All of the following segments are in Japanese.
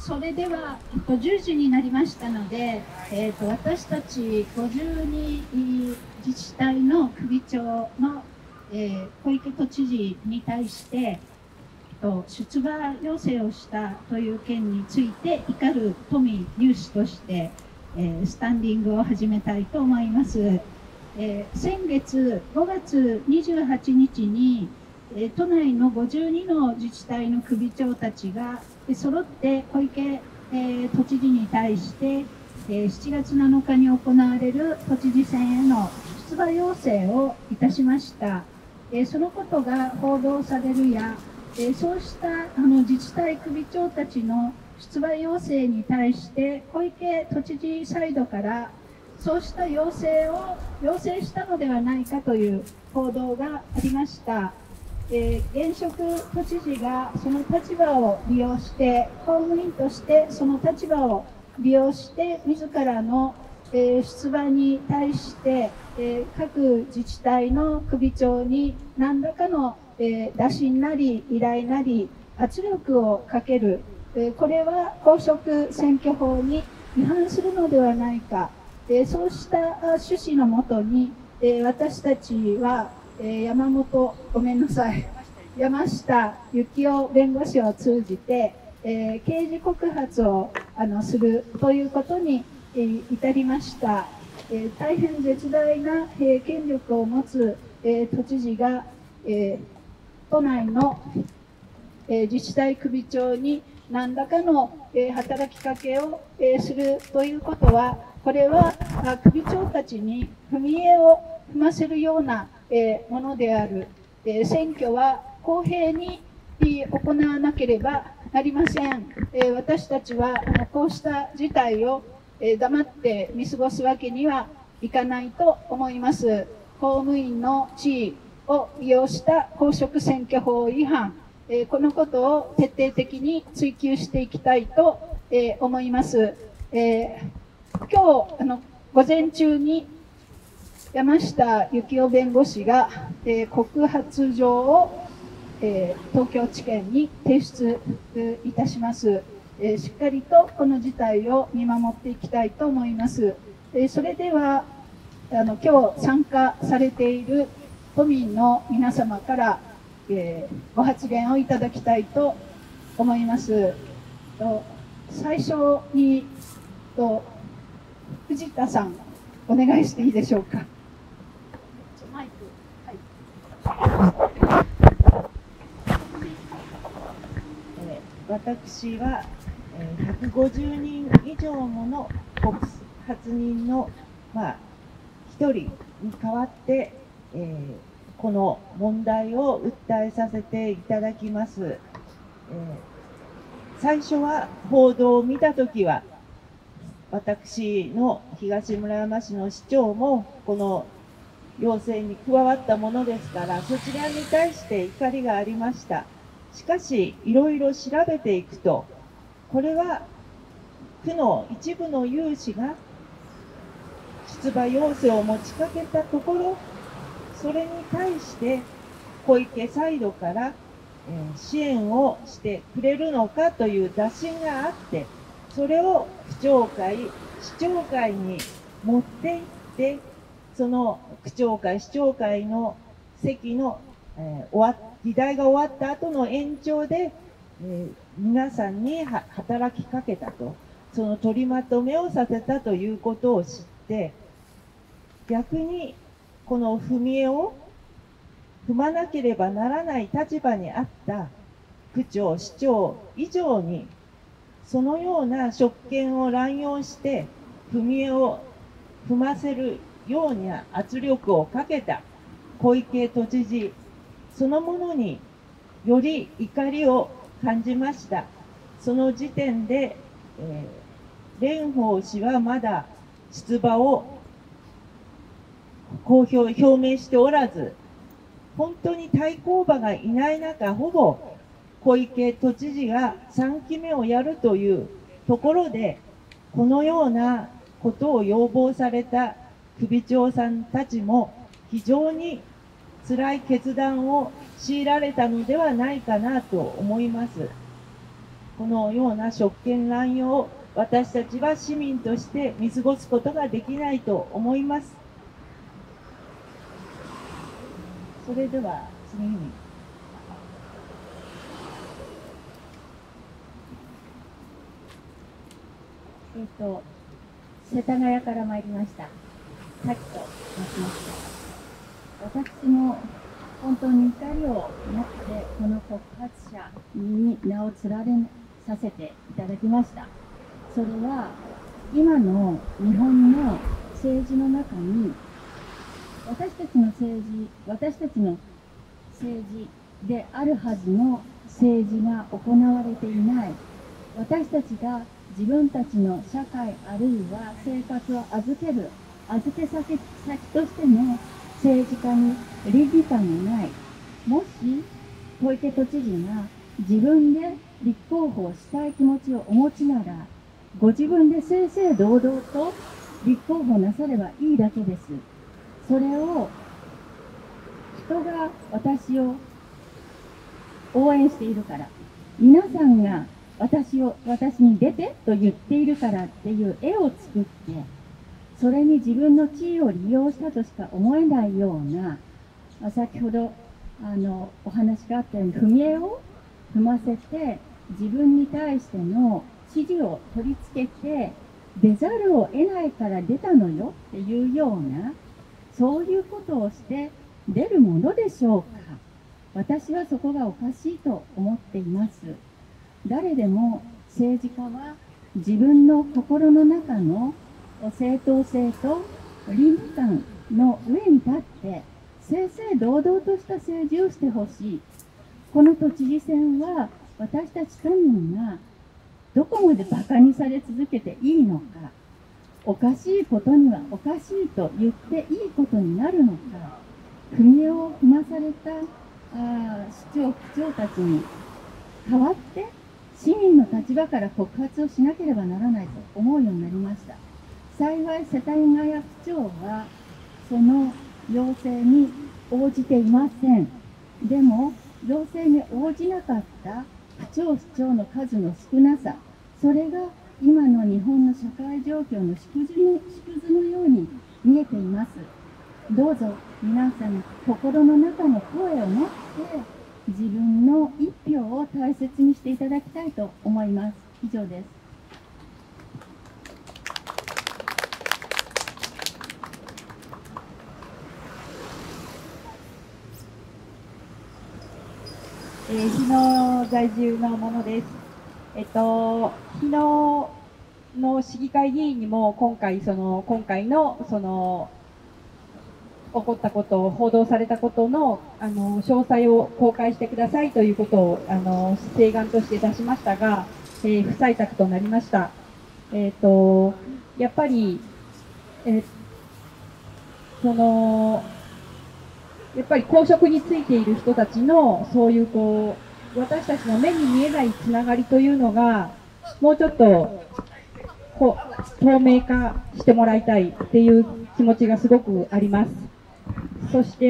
それでは、10時になりましたので、私たち52自治体の首長の、小池都知事に対して、出馬要請をしたという件について、碇都民有志として、スタンディングを始めたいと思います。先月5月28日に、都内の52の自治体の首長たちが揃って小池、都知事に対して、7月7日に行われる都知事選への出馬要請をいたしました。そのことが報道されるや、そうした自治体首長たちの出馬要請に対して小池都知事サイドからそうした要請を要請したのではないかという報道がありました。現職都知事がその立場を利用して公務員としてその立場を利用して自らの出馬に対して各自治体の首長に何らかの打診なり依頼なり圧力をかける、これは公職選挙法に違反するのではないか、そうした趣旨のもとに私たちは山下幸夫弁護士を通じて刑事告発をするということに至りました。大変絶大な権力を持つ都知事が都内の自治体首長に何らかの働きかけをするということは、これは首長たちに踏み絵を踏ませるようなものである。選挙は公平に行わなければなりません。私たちはこうした事態を黙って見過ごすわけにはいかないと思います。公務員の地位を利用した公職選挙法違反、このことを徹底的に追及していきたいと思います。今日午前中に山下幸夫弁護士が告発状を東京地検に提出いたします。しっかりとこの事態を見守っていきたいと思います。それでは今日参加されている都民の皆様からご発言をいただきたいと思います。最初に藤田さん、お願いしていいでしょうか。マイク、はい。 私は150人以上もの告発人の1人に代わってこの問題を訴えさせていただきます。最初は報道を見たときは、私の東村山市の市長もこの要請に加わったものですから、そちらに対して怒りがありました。しかし、いろいろ調べていくと、これは区の一部の有志が出馬要請を持ちかけたところ、それに対して小池サイドから支援をしてくれるのかという打診があって、それを区長会、市長会に持って行って、その区長会、市長会の席の議題が終わった後の延長で、皆さんに働きかけたと、その取りまとめをさせたということを知って、逆にこの踏み絵を踏まなければならない立場にあった区長、市長以上に、そのような職権を乱用して踏み絵を踏ませるように圧力をかけた小池都知事そのものにより怒りを感じました。その時点で、蓮舫氏はまだ出馬を表明しておらず、本当に対抗馬がいない中、ほぼ小池都知事が3期目をやるというところで、このようなことを要望された首長さんたちも非常に辛い決断を強いられたのではないかなと思います。 このような職権乱用を私たちは市民として見過ごすことができないと思います。それでは次に。 世田谷から参りました。さきと申しました。私も本当に怒りを持ってこの告発者に名を連ねさせていただきました。それは今の日本の政治の中に私たちの政治であるはずの政治が行われていない、私たちが自分たちの社会あるいは生活を預け先としての政治家に倫理観がない。もし小池都知事が自分で立候補したい気持ちをお持ちなら、ご自分で正々堂々と立候補なさればいいだけです。それを人が私を応援しているから、皆さんが私に出てと言っているからっていう絵を作って、それに自分の地位を利用したとしか思えないような、先ほどお話があったように踏み絵を踏ませて自分に対しての支持を取り付けて、出ざるを得ないから出たのよっていうような、そういうことをして出るものでしょうか。私はそこがおかしいと思っています。誰でも政治家は自分の心の中の正当性と倫理観の上に立って正々堂々とした政治をしてほしい。この都知事選は私たち都民がどこまで馬鹿にされ続けていいのか、おかしいことにはおかしいと言っていいことになるのか、踏み絵を踏まされた市長、区長たちに代わって市民の立場から告発をしなければならないと思うようになりました。幸い世田谷区長はその要請に応じていません。でも要請に応じなかった区長、市長の数の少なさ、それが今の日本の社会状況の縮図のように見えています。どうぞ皆さん心の中の声を持って自分の一票を大切にしていただきたいと思います。以上です。 日野在住のものです。日野の市議会議員にも今回の起こったことを報道されたことの詳細を公開してくださいということを請願として出しましたが、不採択となりました。やっぱりやっぱり公職についている人たちのそういう私たちの目に見えないつながりというのがもうちょっと透明化してもらいたいっていう気持ちがすごくあります。そして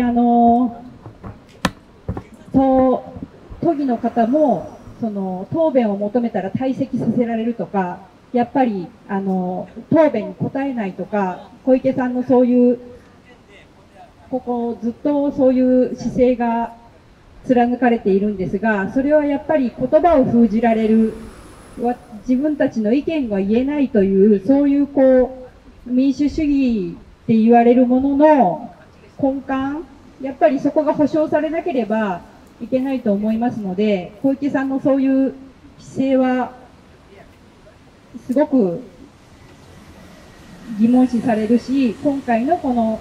都議の方も答弁を求めたら退席させられるとか、やっぱり答弁に答えないとか、小池さんのそういうここずっとそういう姿勢が貫かれているんですが、それはやっぱり言葉を封じられる、自分たちの意見が言えないという、そういう民主主義って言われるものの根幹、やっぱりそこが保障されなければいけないと思いますので、小池さんのそういう姿勢はすごく疑問視されるし、今回のこの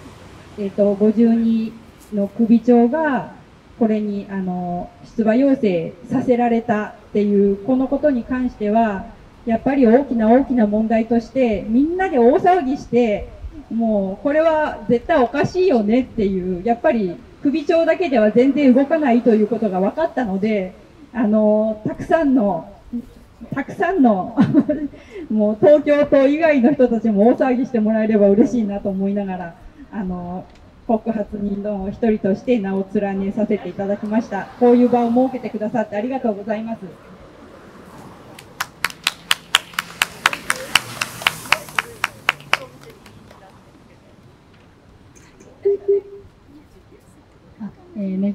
52の首長がこれに出馬要請させられたっていうこのことに関しては、やっぱり大きな問題としてみんなで大騒ぎして、もうこれは絶対おかしいよねっていう、やっぱり首長だけでは全然動かないということが分かったので、たくさんのもう東京都以外の人たちも大騒ぎしてもらえれば嬉しいなと思いながら、告発人の一人として名を連ねさせていただきました。こういう場を設けてくださってありがとうございます。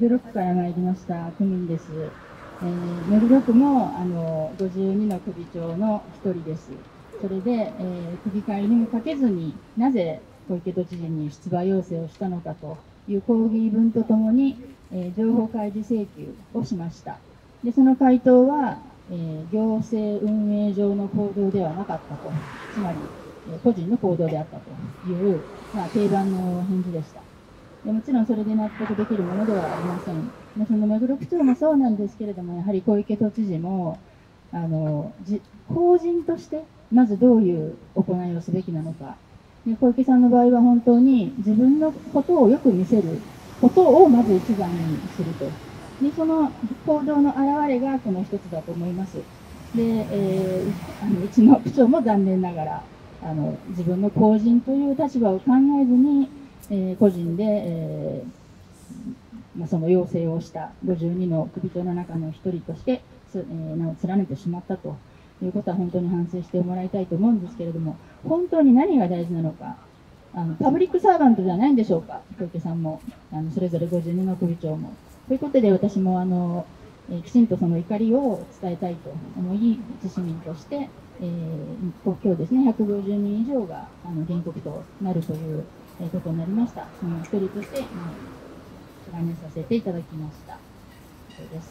目黒区から参りました区民です。目黒区も52の首長の一人です。それで、区議会にもかけずになぜ小池都知事に出馬要請をしたのかという抗議文とともに、情報開示請求をしました。でその回答は、行政運営上の行動ではなかったと、つまり、個人の行動であったという、定番の返事でした。でもちろんそれで納得できるものではありません。でその目黒区長もそうなんですけれども、やはり小池都知事も公人としてまずどういう行いをすべきなのか。で小池さんの場合は本当に自分のことをよく見せることをまず一番にすると。でその行動の表れがこの一つだと思います。で、うちの区長も残念ながら自分の公人という立場を考えずに個人で、その要請をした52の首長の中の一人として名を連ねてしまったということは本当に反省してもらいたいと思うんですけれども、本当に何が大事なのか、パブリックサーバントじゃないんでしょうか、小池さんもそれぞれ52の首長も。ということで私もきちんとその怒りを伝えたいと思い、一市民として、今日ですね、150人以上が原告となるということになりました。その一人として、連ねさせていただきました。そうです。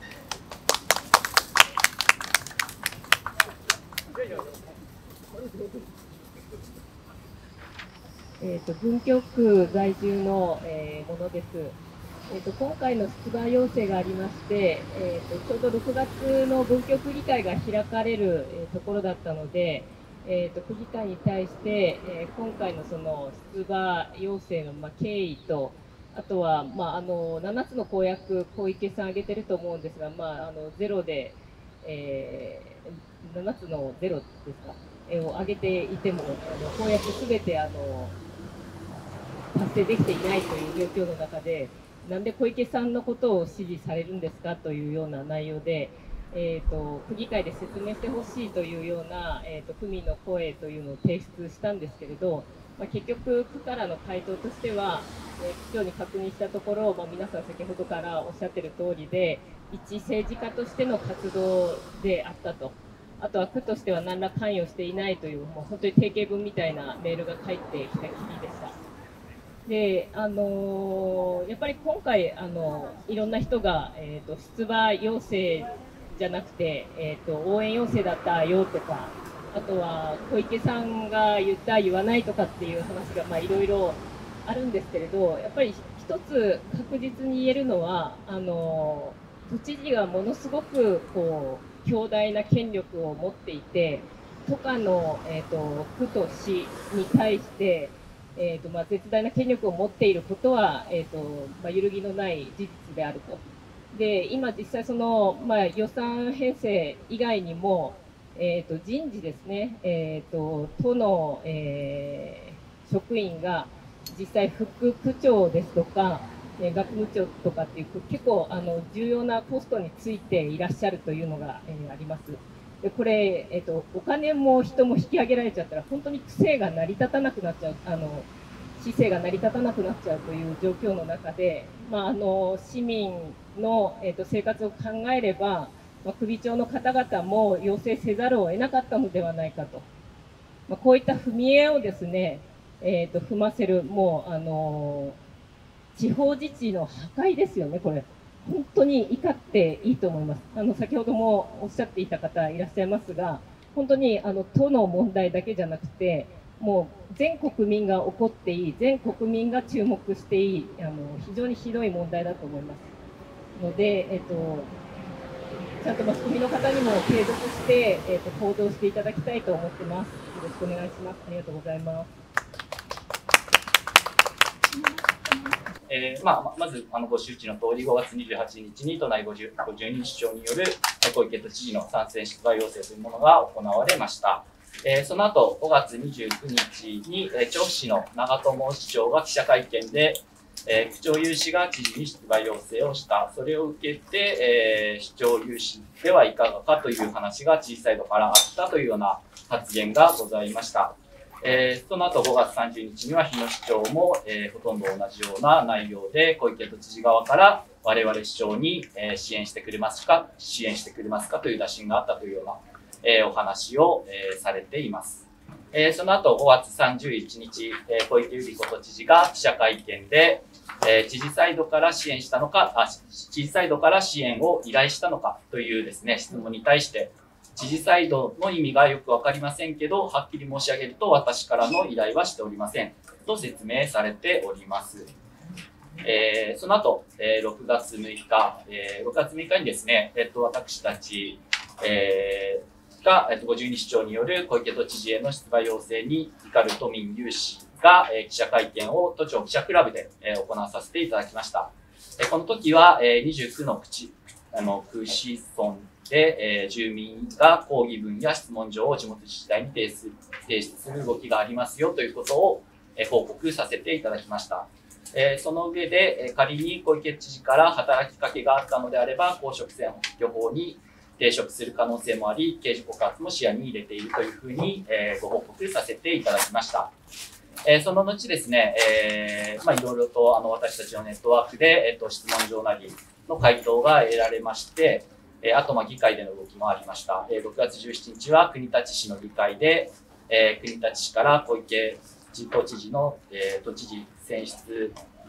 文京区在住の、ものです。今回の出馬要請がありまして、ちょうど6月の文京区議会が開かれる、ところだったので、区議会に対して、今回のその出馬要請の、経緯と、あとは、7つの公約、小池さん挙げてると思うんですが、ゼロで、7つのゼロですか、を挙げていても、公約すべて達成できていないという状況の中で、なんで小池さんのことを支持されるんですかというような内容で、区議会で説明してほしいというような、区民の声というのを提出したんですけれど、結局、区からの回答としては、区長に確認したところ、皆さん先ほどからおっしゃってる通りで、一政治家としての活動であったと。あとは区としては何ら関与していないという、もう本当に定型文みたいなメールが返ってきたきりでした。で、やっぱり今回、いろんな人が、出馬要請じゃなくて、応援要請だったよとか、あとは小池さんが言った、言わないとかっていう話がいろいろあるんですけれど、やっぱり一つ確実に言えるのは、都知事がものすごく強大な権力を持っていて、都下の、区と市に対して、絶大な権力を持っていることは、揺るぎのない事実であると。で、今実際その、予算編成以外にも、人事ですね、都の、職員が実際副区長ですとか、学務長とかっていう結構重要なポストについていらっしゃるというのが、あります。でこれ、お金も人も引き上げられちゃったら本当に区政が成り立たなくなっちゃう、市政が成り立たなくなっちゃうという状況の中で、市民の、生活を考えれば、首長の方々も要請せざるを得なかったのではないかと。こういった踏み絵をですね、踏ませる、もう、地方自治の破壊ですよね、これ。本当に怒っていいと思います。先ほどもおっしゃっていた方いらっしゃいますが、本当に都の問題だけじゃなくて、もう全国民が怒っていい、全国民が注目していい、非常にひどい問題だと思いますので、ちゃんとマスコミの方にも継続して、報道していただきたいと思ってます。よろしくお願いします。ありがとうございます。 まずご周知の通り、5月28日に都内52市長による小池都知事の参戦出馬要請というものが行われました。その後、5月29日に調布市の長友市長が記者会見で、区長有志が知事に出馬要請をした。それを受けて、市長有志ではいかがかという話が小さい度からあったというような発言がございました。 その後5月30日には日野市長も、ほとんど同じような内容で小池都知事側から我々市長に、支援してくれますかという打診があったというような、お話を、されています。その後5月31日、小池百合子都知事が記者会見で、知事サイドから支援したのか、知事サイドから支援を依頼したのかというですね、質問に対して、知事サイドの意味がよくわかりませんけど、はっきり申し上げると私からの依頼はしておりませんと説明されております。その後、6月6日にですね、私たち、が、52市長による小池都知事への出馬要請に怒る都民有志が、記者会見を都庁記者クラブで、行わさせていただきました。この時は、29の区市村で、住民が抗議文や質問状を地元自治体に提出する動きがありますよということを、報告させていただきました。その上で、仮に小池知事から働きかけがあったのであれば、公職選挙法に抵触する可能性もあり、刑事告発も視野に入れているというふうに、ご報告させていただきました。その後ですね、いろいろと私たちのネットワークで、質問状なりの回答が得られまして、あと議会での動きもありました。6月17日は国立市の議会で、国立市から小池都知事の、都知事選出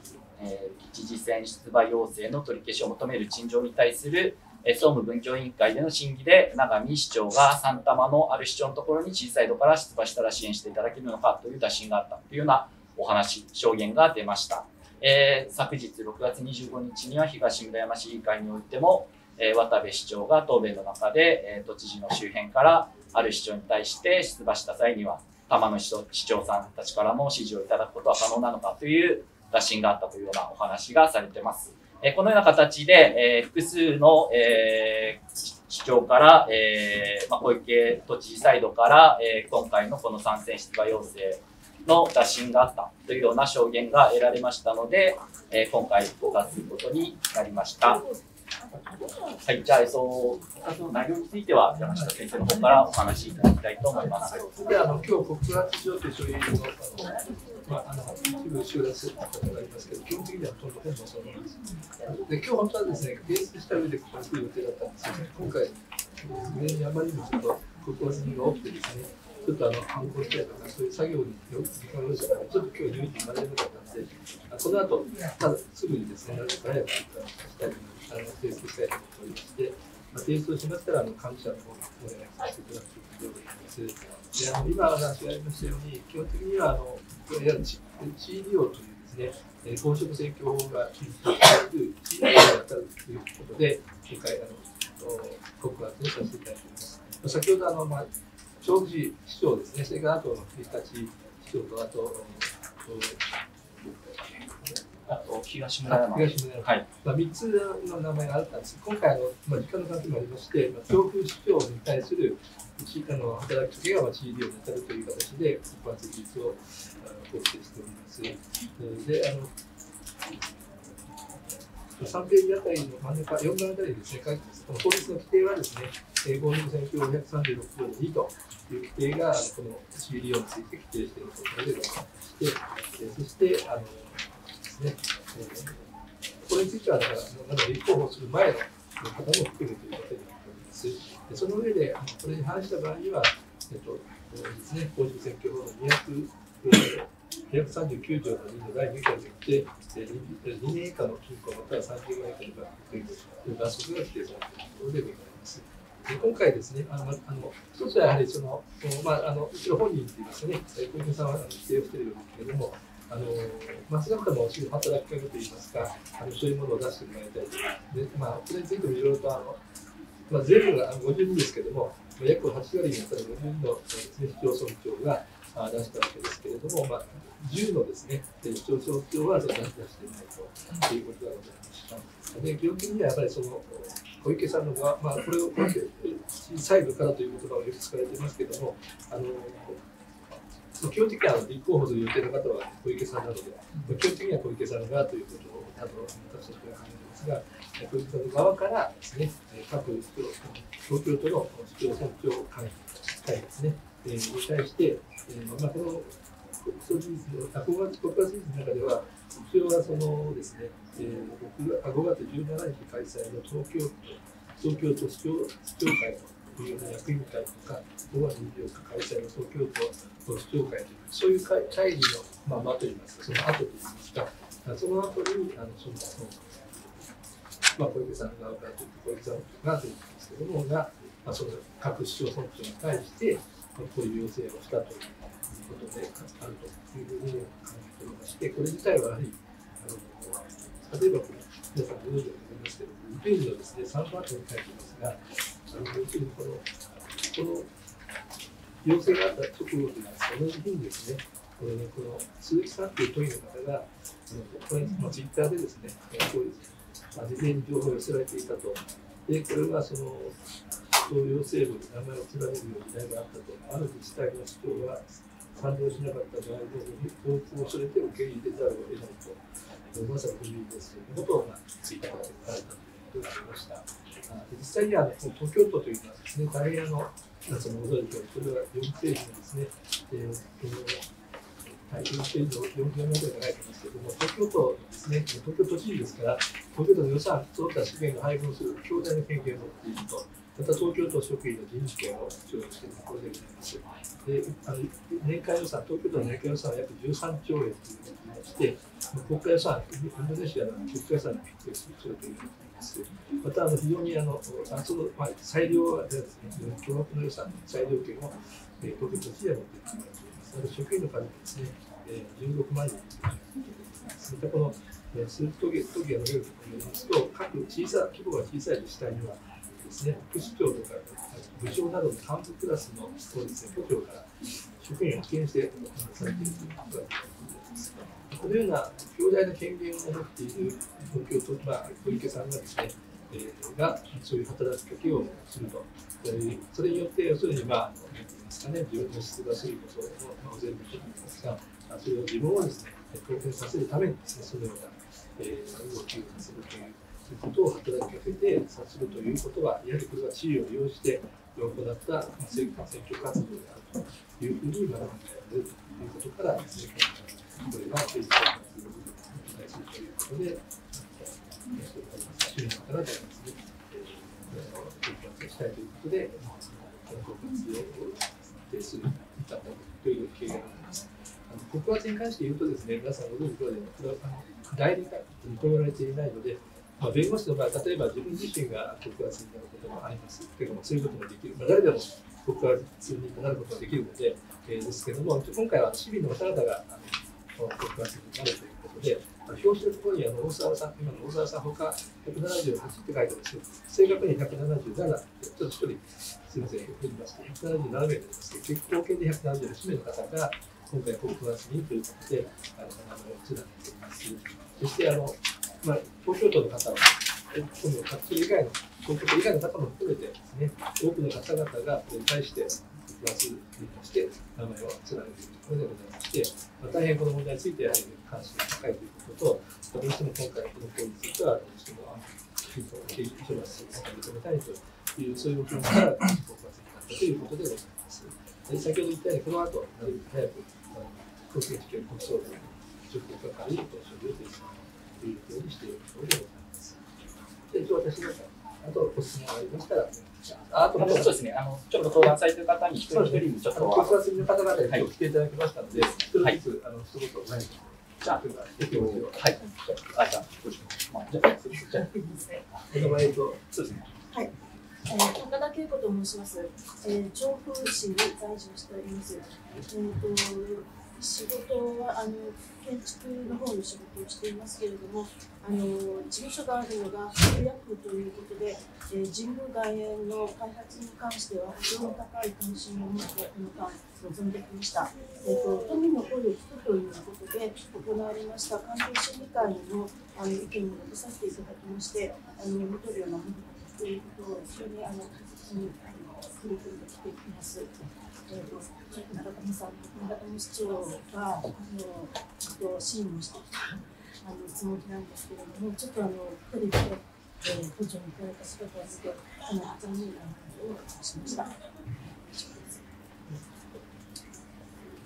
馬要請の取り消しを求める陳情に対する総務文教委員会での審議で、永見市長が3玉のある市長のところに知事サイドから出馬したら支援していただけるのかという打診があったというようなお話、証言が出ました。昨日6月25日には東村山市議会においても、渡部市長が答弁の中で、都知事の周辺からある市長に対して出馬した際には、多摩の市長さんたちからも支持をいただくことは可能なのかという打診があったというようなお話がされています。このような形で、複数の、市長から、小池都知事サイドから、今回のこの参戦出馬要請の打診があったというような証言が得られましたので、今回ご活することになりました。はい、じゃあ、その内容については山下先生の方からお話しいただきたいと思います。 で、今日告発状という書類の一部収奪することがありますけど、基本的にはほとんど本もそのままです。で、今日本当はですね、提出した上でここに来る予定だったんですけど、今回、あまりにもちょっと告発が多くてですね、ちょっと反抗したりとか、そういう作業に時間が要したから、ちょっと今日10時になれなかったので、この後、ただすぐにですね、なるべく早くしたり、提出したいと思っておりまして、提出をしましたら、幹事社の方にお願いさせていただくということでございます。で、今お話がありましたように、基本的には、いわゆる地位利用というですね、公職選挙法が禁止している地位利用が当たるということで、今回、告発をさせていただいております。先ほど、調布市市長ですね、それからあと、国立市長と、あと東村山。はい。 3つの名前があったんです。今回時間の関係もありまして、調布市長に対する働きかけが地位利用に当たるという形で告発事実を構成しております。で、3ページあたりの真ん中、4番あたりにですね、法律の規定はですね、合同選挙法136条2という規定がこの地位利用について規定しているところでございまして、そしてですね、これについてはだから立候補する前の方も含めということになっております。でその上でこれに反した場合には、ですね、公職選挙法の239条の2の第2項によって2年以下の禁錮または30万円以下の罰金という罰則が規定されているところでございます。で今回ですね、一つはやはりうちの本人といいますね、小池さんは規定をしているんですけれども、少なくとも働きかけといいますか、そういうものを出してもらいたいと。で、これについてもいろいろと全部が50人ですけれども、約8割に当たる50人の市町村長が出したわけですけれども、10のですね、市町村長は出していないということがございました。で、基本的にはやっぱり小池さんの側、これをサイドからという言葉をよく使われていますけれども、基本的には立候補する予定の方は小池さんなので、基本的には小池さんがということを私たちは考えていますが、小池さんの側からですね、各東京都の市町村長会ですね、に対して、 まあ、この国葬事実の国家事実の中では、一応はそのですね、5月17日開催の東京都市長会という役員会とか、5月24日開催の東京都市長会という、そういう会議の、間といいますか、その後といいますか、その後に、小池さん側からという小池さんがというんですけども、その各市町村長に対して、こういう要請をしたということであるというふうに考えておりまして、これ自体はやはり、例えば皆さんご存知だと思いますけど、ウクライナのですね、3パートに書いていますが、要するにこの要請があった直後といいますか、同じ日にですね、この鈴木さんという都議の方が、ツイッターでですね、こういう事前に情報を寄せられていたと。で、これがその要請部に名前を連ねるように依頼があったと。ある自治体の市長は賛同しなかった場合の報復を恐れて受け入れざるを得ないと。まさに不義ですということがツイッターで書かれたということがありました。実際には東京都というのはですね、大変そのご存知のそれは4ページのですね、4ページの4ページが書いてますけれども、東京都ですね、東京都知事ですから、東京都の予算、その他資源を配分する強大な権限を持っていると、また東京都職員の人事権を使用しているところでございます。で、年間予算、東京都の年間予算は約13兆円というのがありまして、国家予算、インドネシアの国家予算に匹敵するということです。また非常にその裁量でですね、巨額の予算、裁量権を東京都知事は持っていると言われています。職員の数ですね、16万人というまたこの都議が述べるところによりますと、各規模が小さい自治体にはですね、副市長とか部長などの幹部クラスのですね、都庁から職員を派遣して行わされているということが言われています。このような強大な権限を持っている東京都、小池さんがですね、そういう働きかけをすると。それによって、要するに、自分の出馬することを全部といいますが、それを自分をですね、貢献させるためにですね、そのような動きをさせるということを働きかけてさせるということは、やはりこれは地位を利用して行った選挙活動であるというふうに考えられるということからですね、これが政治生活を対するということで、主義の方がですね、告発したいということで、告発を提出に至ったという経緯があります。告発に関して言うとですね、皆さんご存知のように、代理が認められていないので、弁護士の場合、例えば自分自身が告発になることもありますけれども、そういうこともできる、誰でも告発になることができるので、ですけれども、今回は市民の方々が告発になるということで、表紙のところに大沢さん、今の大沢さんほか178って書いてます正確に177、ちょっと一人、すみません、振りまして、177名ですけど、結構件で178名の方が、今回告発人ということで、名前を連ねています。そして、東京都の方は、今度、各地以外の、東京都以外の方も含めてですね、多くの方々がこれに対して、告発人として名前を連ねているところでございまして、大変この問題についてやはり関心が高いということと、どうしても今回、この行為については、どうしても刑事処罰を認めたいという、そういうお気持ちから告発になったということでございます。先ほど言ったように、この後、なるべく早く、国刑事件国葬の直行係に書類を提出というふうにしているところでございます。で、一応私が、あとご質問がありましたら、 そうですね、ちょっと登壇されている方に一人一人ちょっと。 告発人の方々に今日来ていただきましたので、一人ずつ、一言何か。 じゃあ、はい。じゃあ、 お名前と、 そうですね。 はい。高田恵子と申します。調布市に在住しております。仕事は建築の方の仕事をしていますけれども、事務所があるのが渋谷区ということで、神宮外苑の開発に関しては非常に高い関心を持ってこの間臨んできました。都民の声を聞くということで行われました官僚審議会の意見に述べさせていただきまして、無塗料のものということを非常に大切に取り組んできています。長友さん、長友市長が支援をしてきたつもりなんですけれども、ちょっとテレビで補助に行かれた姿を見て、残念な思いをしました。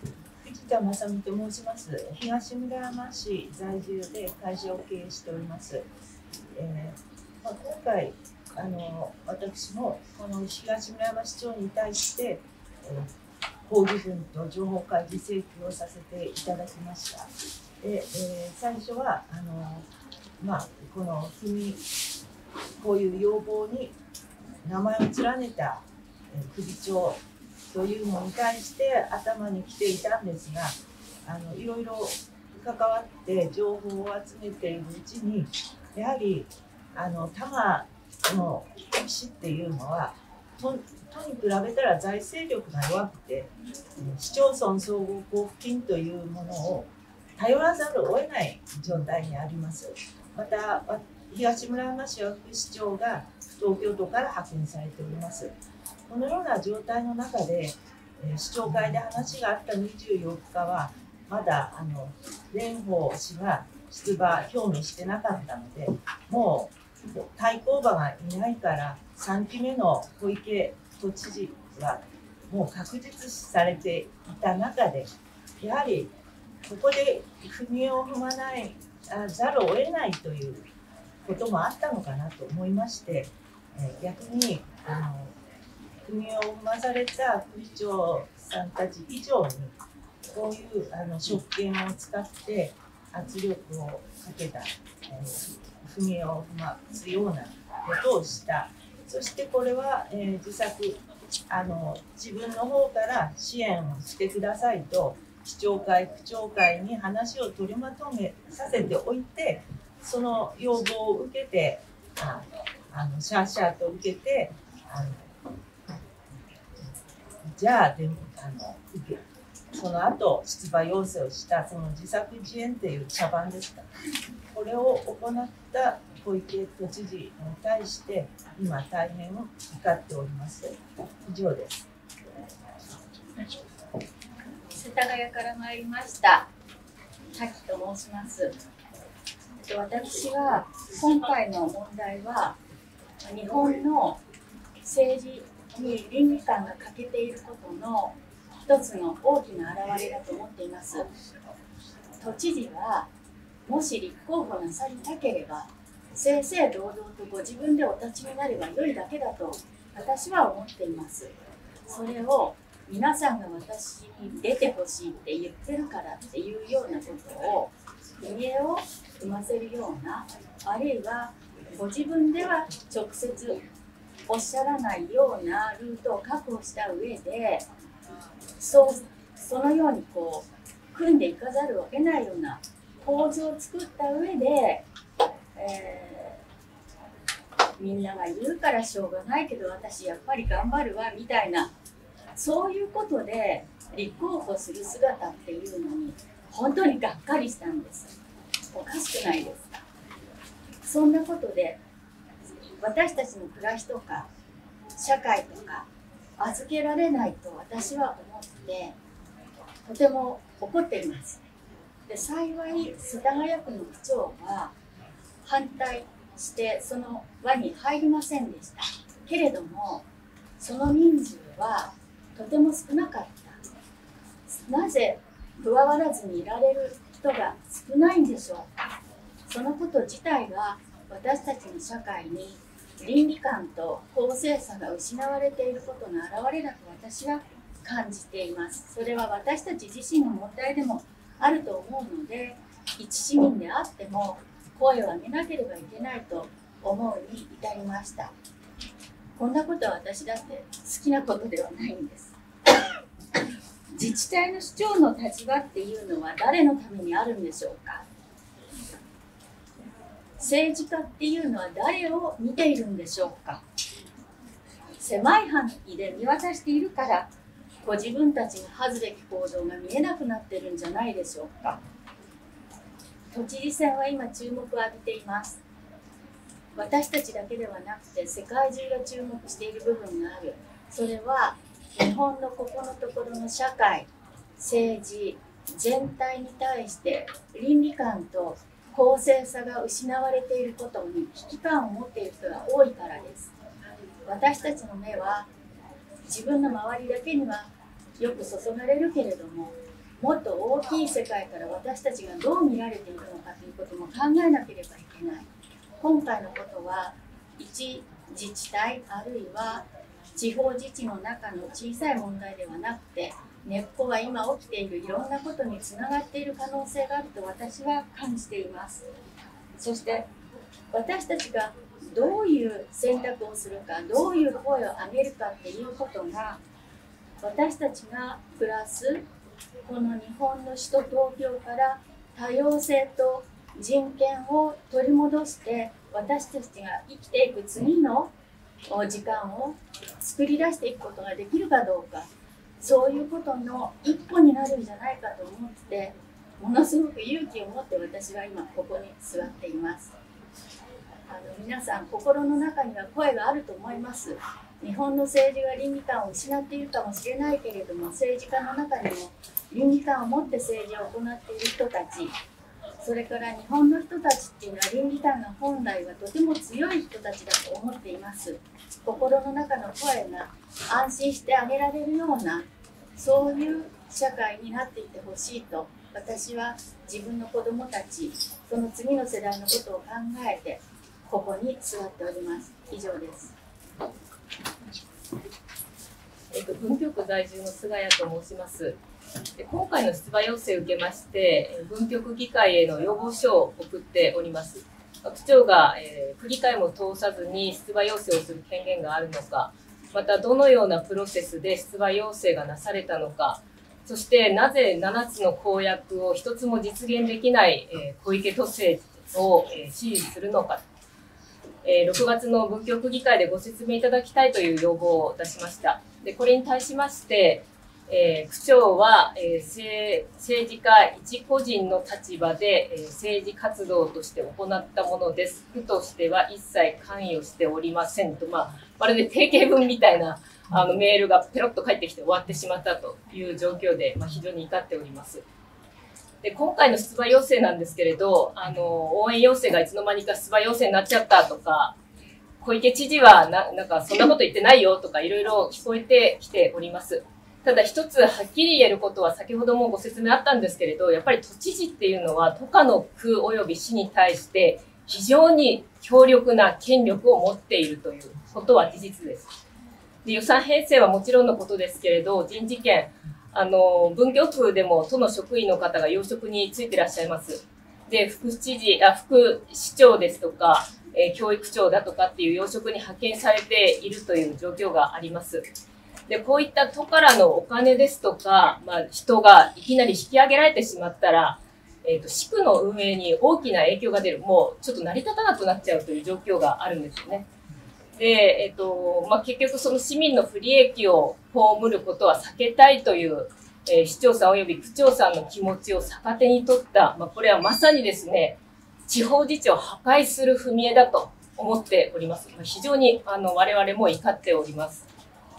田正美と申します。東村山市在住で会社を経営しております。今回私もこの東村山市長に対して、抗議文と情報開示請求をさせていただきました。で、最初はこのこういう要望に名前を連ねた首長というのに対して頭に来ていたんですが、いろいろ関わって情報を集めているうちに、やはり多摩の市っていうのは都に比べたら財政力が弱くて、市町村総合交付金というものを頼らざるを得ない状態にあります。また東村山市は副市長が東京都から派遣されております。このような状態の中で、市長会で話があった24日はまだ蓮舫氏が出馬表明してなかったので、もう対抗馬がいないから3期目の小池都知事はもう確実視されていた中で、やはりここで踏みを踏まないざるを得ないということもあったのかなと思いまして、逆に踏みを踏まされた副市長さんたち以上にこういう職権を使って圧力をかけた、踏みを踏ますようなことをした。そしてこれは、自作自分の方から支援をしてくださいと市長会、区長会に話を取りまとめさせておいて、その要望を受けてシャーシャーと受けてじゃあその後出馬要請をしたその自作自演という茶番ですか、これを行った小池都知事に対して今大変怒っております。以上です。 世田谷から参りました滝と申します。私は今回の問題は日本の政治に倫理観が欠けていることの一つの大きな表れだと思っています。都知事はもし立候補なさりたければ正々堂々とご自分でお立ちになれば良いだけだと私は思っています。それを皆さんが私に出てほしいって言ってるからっていうようなことを踏み絵を踏ませるような、あるいはご自分では直接おっしゃらないようなルートを確保した上でそのように組んでいかざるを得ないような構図を作った上で、みんなが言うからしょうがないけど私やっぱり頑張るわみたいな、そういうことで立候補する姿っていうのに本当にがっかりしたんです。おかしくないですか。そんなことで私たちの暮らしとか社会とか預けられないと私は思ってとても怒っています。で、幸い世田谷区の区長は反対してその輪に入りませんでしたけれども、その人数はとても少なかった。なぜ加わらずにいられる人が少ないんでしょうか。そのこと自体が私たちの社会に倫理観と公正さが失われていることの表れだと私は感じています。それは私たち自身の問題でもあると思うので、一市民であっても声を上げなければいけないと思うに至りました。こんなことは私だって好きなことではないんです。自治体の市長の立場っていうのは誰のためにあるんでしょうか。政治家っていうのは誰を見ているんでしょうか。狭い範囲で見渡しているからご自分たちが恥ずべき行動が見えなくなってるんじゃないでしょうか。都知事選は今注目を浴びています。私たちだけではなくて世界中が注目している部分がある。それは日本のここのところの社会、政治全体に対して倫理観と公正さが失われていることに危機感を持っている人が多いからです。私たちの目は自分の周りだけにはよく注がれるけれども、 もっと大きい世界から私たちがどう見られているのかということも考えなければいけない。今回のことは一自治体あるいは地方自治の中の小さい問題ではなくて、根っこは今起きているいろんなことにつながっている可能性があると私は感じています。そして私たちがどういう選択をするか、どういう声を上げるかっていうことが、私たちが暮らすこの日本の首都東京から多様性と人権を取り戻して、私たちが生きていく次の時間を作り出していくことができるかどうか、そういうことの一歩になるんじゃないかと思って、ものすごく勇気を持って私は今ここに座っています。皆さん心の中には声があると思います。日本の政治が倫理観を失っているかもしれないけれども、政治家の中にも倫理観を持って政治を行っている人たち、それから日本の人たちっていうのは倫理観が本来はとても強い人たちだと思っています。心の中の声が安心してあげられるような、そういう社会になっていってほしいと、私は自分の子どもたち、その次の世代のことを考えてここに座っております。以上です。 文京区在住の菅谷と申します。今回の出馬要請を受けまして、文京区議会への要望書を送っております。区長が、区議会も通さずに出馬要請をする権限があるのか、またどのようなプロセスで出馬要請がなされたのか、そしてなぜ7つの公約を一つも実現できない、小池都政を、支持するのか、6月の文京区議会でご説明いただきたいという要望を出しました。で、これに対しまして、区長は、政治家一個人の立場で、政治活動として行ったものです。区としては一切関与しておりませんと、まるで定型文みたいなメールがペロッと返ってきて終わってしまったという状況で、非常に怒っております。で、今回の出馬要請なんですけれど、応援要請がいつの間にか出馬要請になっちゃったとか、小池知事はなんかそんなこと言ってないよとかいろいろ聞こえてきております。ただ一つはっきり言えることは先ほどもご説明あったんですけれど、やっぱり都知事っていうのは都下の区及び市に対して非常に強力な権力を持っているということは事実です。で、予算編成はもちろんのことですけれど、人事権、文京区でも都の職員の方が要職に就いていらっしゃいます。で、副市長ですとか、教育長だとかっていう要職に派遣されているという状況があります。で、こういった都からのお金ですとか、人がいきなり引き上げられてしまったら、市区の運営に大きな影響が出る、もうちょっと成り立たなくなっちゃうという状況があるんですよね。で、結局その市民の不利益を被ることは避けたいという、市長さん及び区長さんの気持ちを逆手に取った、これはまさにですね、地方自治を破壊する踏み絵だと思っております。非常に我々も怒っております。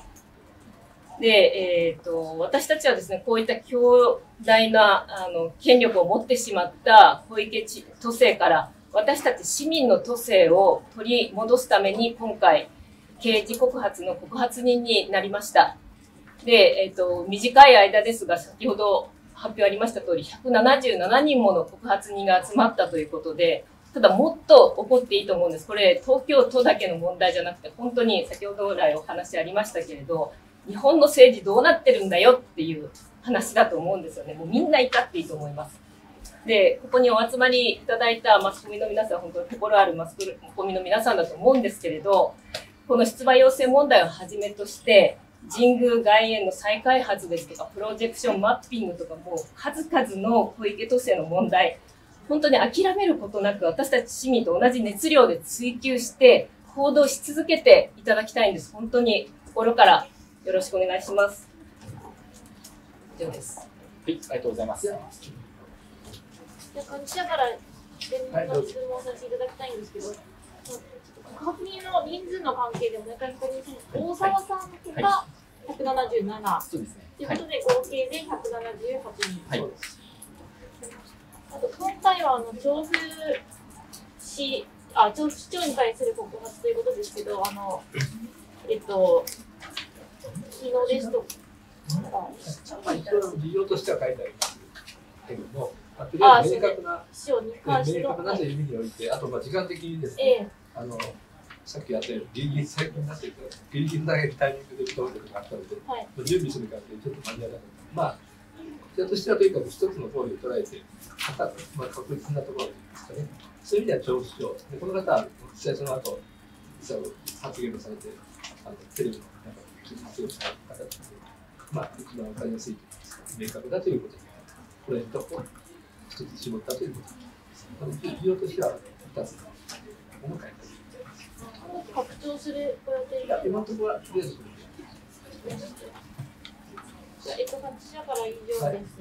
で、私たちはですね、こういった強大な権力を持ってしまった小池都政から私たち市民の都政を取り戻すために今回刑事告発の告発人になりました。で、短い間ですが先ほど発表ありました通り177人もの告発人が集まったということで、ただもっと起こっていいと思うんです。これ東京都だけの問題じゃなくて、本当に先ほど来お話ありましたけれど、日本の政治どうなってるんだよっていう話だと思うんですよね。もうみんな怒っていいと思います。で、ここにお集まりいただいたマスコミの皆さん、本当に心あるマスコミの皆さんだと思うんですけれど、この出馬要請問題をはじめとして、神宮外苑の再開発ですとか、プロジェクションマッピングとか、もう数々の小池都政の問題、本当に諦めることなく、私たち市民と同じ熱量で追求して、行動し続けていただきたいんです。本当に心からよろしくお願いします。以上です。 はい、ありがとうございます。 じゃあ記者から連絡の質問させていただきたいんですけど、告発人の人数の関係でもう一回確認します。大沢さんとか177、 そうですね。 ということで合計で178人。 はい。 あと今回は調布市長に対する告発ということですけど、昨日ですとか。 事情としては書いてあります。 けども、とりあえず明確な、 師匠に関しての。 明確なという意味において、あと時間的にですね、さっきあったようにギリギリ最近になってるから、ギリギリだけタイミングで認めることがあったので、準備する関係でちょっと間に合わなかった。こちらとしてはとにかく一つのゴールを捉えて、確実なところですかね。そういう意味では調布市長、この方は実際その後、発言をされて、テレビの発言をした方なので、一番わかりやすいというか、明確だということで、これと一つ絞ったということです。利用としては2つのものを書いてあります。 拡張するご予定が。 今のところはとりあえずそれで。 記者から以上です。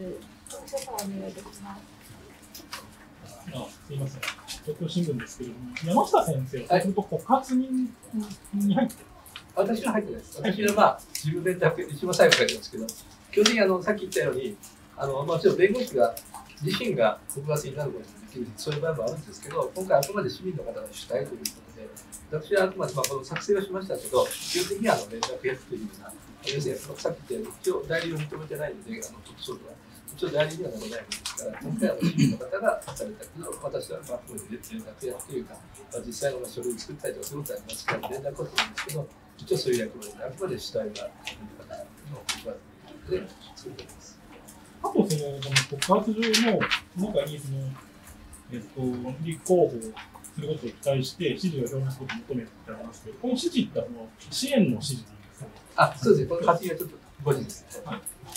記者からお願いできます。 すみません。東京新聞ですけれども、山下先生は、ずっと告発人に入ってる。 私は入ってないです。私は自分で一番最後書いてますけど、基本的にさっき言ったように、もちろん弁護士が自身が告発になることもできる、そういう場合もあるんですけど、今回あくまで市民の方が主体ということで、私はあくまでこの作成はしましたけど、基本的には連絡役というような、要するにさっき言ったように、一応代理を認めてないので、特捜部は。一応代理にはならないんですから、今回は市民の方がされたけど、私はあくまで連絡役というか、実際の書類を作ったりとかそういうことはありますから、連絡はするんですけど、一応そういう役割で、あくまで主体が市民の方の告発で作っております。 あと、この告発上の中に立候補することに対して支持を表明することを求めてありますけど、この支持って支援の支持なんですか？ そうですね、この発言はちょっと誤字ですね。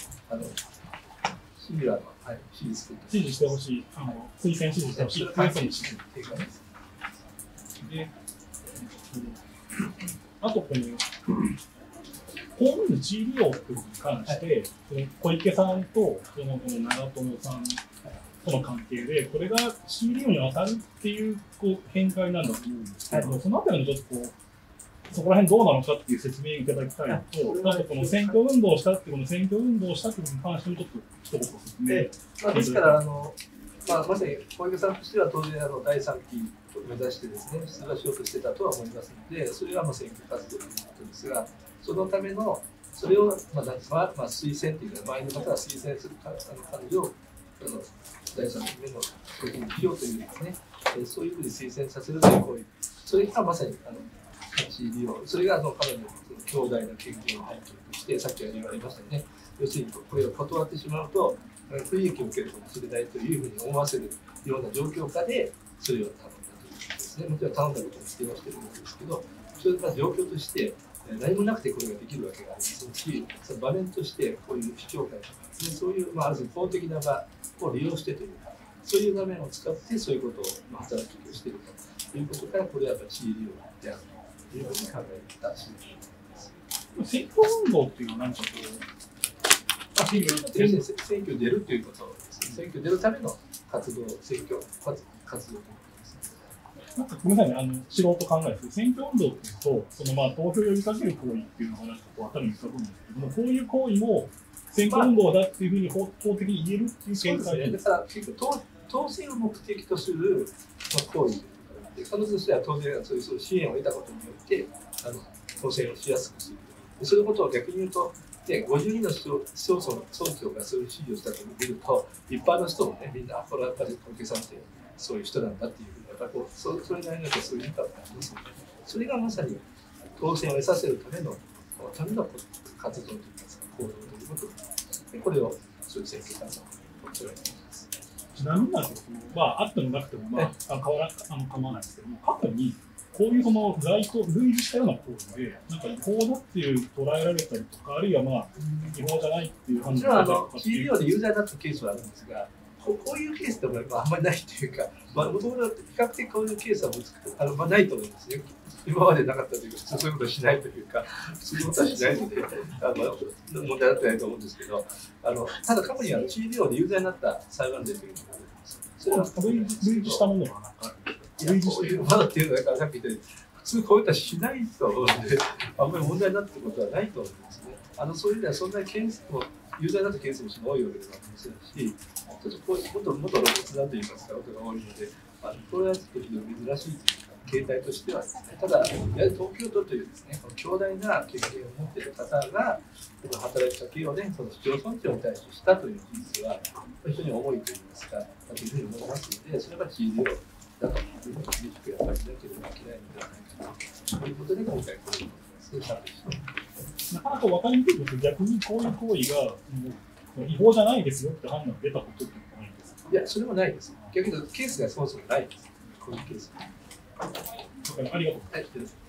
シミュラーの、 支持してほしい、推薦支持してほしい、推薦支持。で、あとこの公務員の地位利用に関して、小池さんとこの長友さんとの関係で、これが地位利用に当たるっていう見解なんだと思うんですけど、そのあたりのちょっとそこら辺どうなのかっていう説明をいただきたいのと、あとこの選挙運動をしたっていうことに関してもちょっと一言説明。 ですから、まさに小池さんとしては当然第3期を目指してですね、出馬しようとしてたとは思いますので、それは選挙活動ということですが、そのための、それを推薦というか、周りの方が推薦する彼女を第3期目の時にしようというですね、そういうふうに推薦させるという行為、それがまさに地位利用、それが彼女の強大な権限を背景として、さっき言われましたね、要するにこれを断ってしまうと、不利益を受けるかもしれないというふうに思わせるような状況下で、それを頼んだということですね。もちろん頼んだことも否定はしているんですけど、それが状況として、何もなくてこれができるわけがありますし、その場面としてこういう市長会とかですね、そういう、ある種公的な場を利用してというか、そういう場面を使ってそういうことを働きをしているということから、これはやっぱり地位利用であるというふうに考えた次第です。 選挙運動っていうのは何か選挙に出るということですね。選挙に出るための活動、選挙活動ということです。 なんかごめんなさいね、素人考えですけど、選挙運動っていうと、投票を呼びかける行為っていうのがなんか頭に浮かぶんですけども、こういう行為も選挙運動だっていうふうに法的に言えるっていう見解で、 だから結局当選を目的とする行為で、彼女としては当然そういう支援を得たことによって当選をしやすくする。そういうことを逆に言うと、52の市町長がそういう指示をしたと見ると、一般の人もね、みんな、これはやっぱり小池さんってそういう人なんだっていうふうに、やっぱりそれなりのそういうインパクトがありますので、それがまさに当選を得させるための活動といいますか、行動ということで、これをそういう選挙活動を捉えています。 ちなみになんですけど、あってもなくても、構わないですけども、過去に、こういう類似したような行為で、なんか違法だっていう捉えられたりとか、あるいは違法じゃないっていう判断があったりとか。地位利用で有罪だったケースはあるんですが、こういうケースでもあんまりないというか、もともと比較的こういうケースはないと思うんですね。今までなかったというか、そういうことをしないというか、そういうことはしないので、問題になってないと思うんですけど、ただ過去には地位利用で有罪になった裁判例というのがあるんです。 それは類似したものがなんかある。 こういうものっていうのは、さっき言ったように、普通こういったしないと思うので、あんまり問題になっていることはないと思うんですね。そういう意味では、そんなケースも、有罪になったケースも多いわけではありませんし、ちょっとこういうもっと露骨なといいますか、ことが多いので、これはちょっと珍しいというか、 形態としてはですね、ただ、やはり東京都というですね、この強大な権限を持っている方が、この働きかけをね、その市町村長に対してしたという事実は、非常に重いといいますか、というふうに思いますので、それは地位量だというふうに厳しくやっぱりしなければいけないのではないかということで、今回こういうことですね、 なかなか分かりにくいことで、逆にこういう行為が違法じゃないですよって判断が出たことってないんですか？ いや、それもないです。逆に言うと、ケースがそもそもないです。こういうケース。 ありがとうございます。 はい、どうぞ。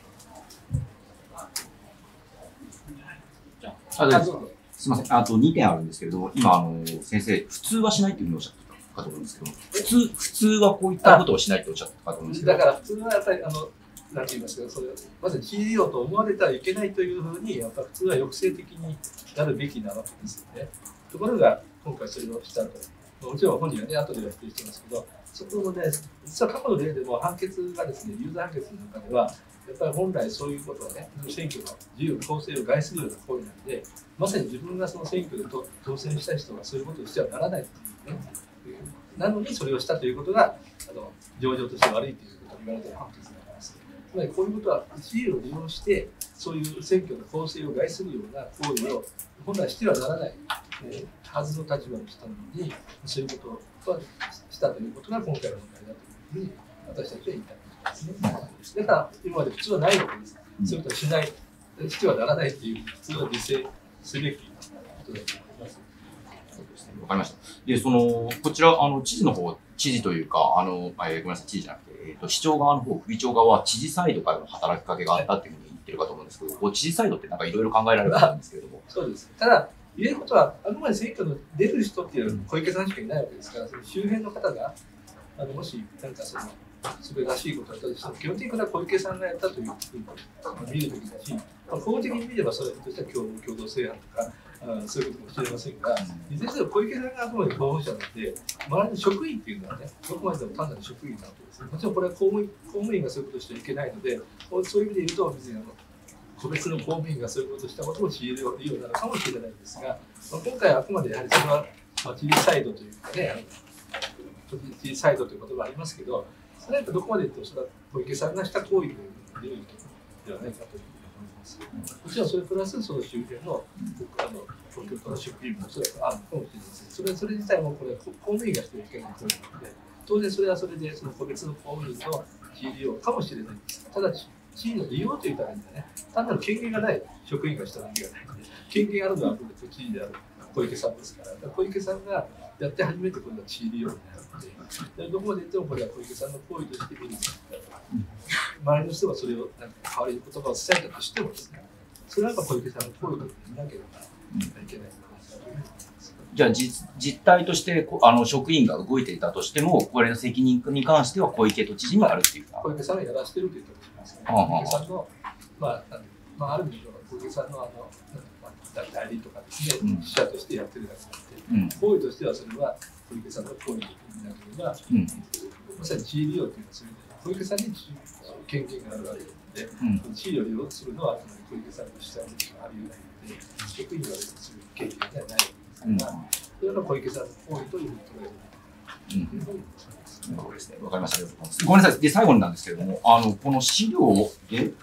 すみません。あと2点あるんですけれども、今、先生、普通はしないというふうにおっしゃってたかと思うんですけど、普通はこういったことをしないとおっしゃってたかと思うんですけど。 だから、普通はやっぱり、なんて言いますか、それまず地位利用と思われてはいけないというふうに、やっぱ普通は抑制的になるべきなわけですよね。ところが、今回それをしたと。もちろん本人はね、後では否定してますけど、そこのね、実は過去の例でも判決がですね、有罪判決の中では、やっぱり本来そういうことはね、選挙の自由、公正を害するような行為なので、まさに自分がその選挙で当選した人がそういうことをしてはならないというね、なのにそれをしたということが、情状として悪いということを言われている判決になります。つまりこういうことは、自由を利用して、そういう選挙の公正を害するような行為を本来してはならない、はずの立場の人なのに、そういうことをしたということが今回の問題だというふうに私たちは言いたいですね。だから今まで普通はないわけです。そういうことはしない、してはならないという普通は是正すべきことだと思います。 そうですね、わかりました。で、こちら、知事の方、知事というか、ごめんなさい、知事じゃなくて、市長側の方、首長側は知事サイドからの働きかけがあったというふうに言ってるかと思うんですけど、知事サイドってなんかいろいろ考えられるんですけれども。 そうです。ただ、言えることは、あくまで選挙の出る人っていうのは小池さんしかいないわけですから、その周辺の方が、もし、なんかそれらしいことだったとしても、基本的には小池さんがやったというふうに見るべきだし、公的に見ればそれとしては共同正反とか、そういうことかもしれませんが、いずれにせよ小池さんがあくまで候補者なので、周りの職員っていうのはね、どこまででも単なる職員なわけです。もちろんこれは公務員がそういうことをしてはいけないので、そういう意味で言うと、別に個別の公務員がそういうことをしたことも知り得るようなのかもしれないんですが、今回はあくまでやはりそれは、知事サイドというかね、知事サイドという言葉がありますけど、それはどこまで言うと、それは小池さんがした行為というのではないかというふうに思います。もちろんそれプラス、その周辺の東京都の職員もそれはあるかもしれません。それ自体もこれは公務員がしてはいけない行為なので、当然それはそれで、その個別の公務員の地位利用かもしれないんです。ただ、地位の利用というためにはね、単なる権限がない職員がしたわけがないので、権限があるのは知事である小池さんですから、小池さんがやって初めてこれが地位利用になるので、どこまで言ってもこれは小池さんの行為として見るんですから、周りの人がそれをなんか代わりの言葉を伝えたとしてもですね、それはやっぱ小池さんの行為として見なければいけない。 じゃあ実態として職員が動いていたとしても、これの責任に関しては小池都知事にあるっていうか。 小池さんがやらせてるということしますね。小池さんの、ある意味では小池さんの代理とかですね、記者としてやってるだけで、行為としてはそれは小池さんの行為と見なければ、まさに地位利用というのはそれで、小池さんに権限があるわけで、地位を利用するのは小池さんの主催的があり得ないので、職員がする権限ではないわけです。それが小池さんの行為というふうに捉える。 そうですね。わかりました。ごめんなさい。で、最後になんですけれども、この資料で、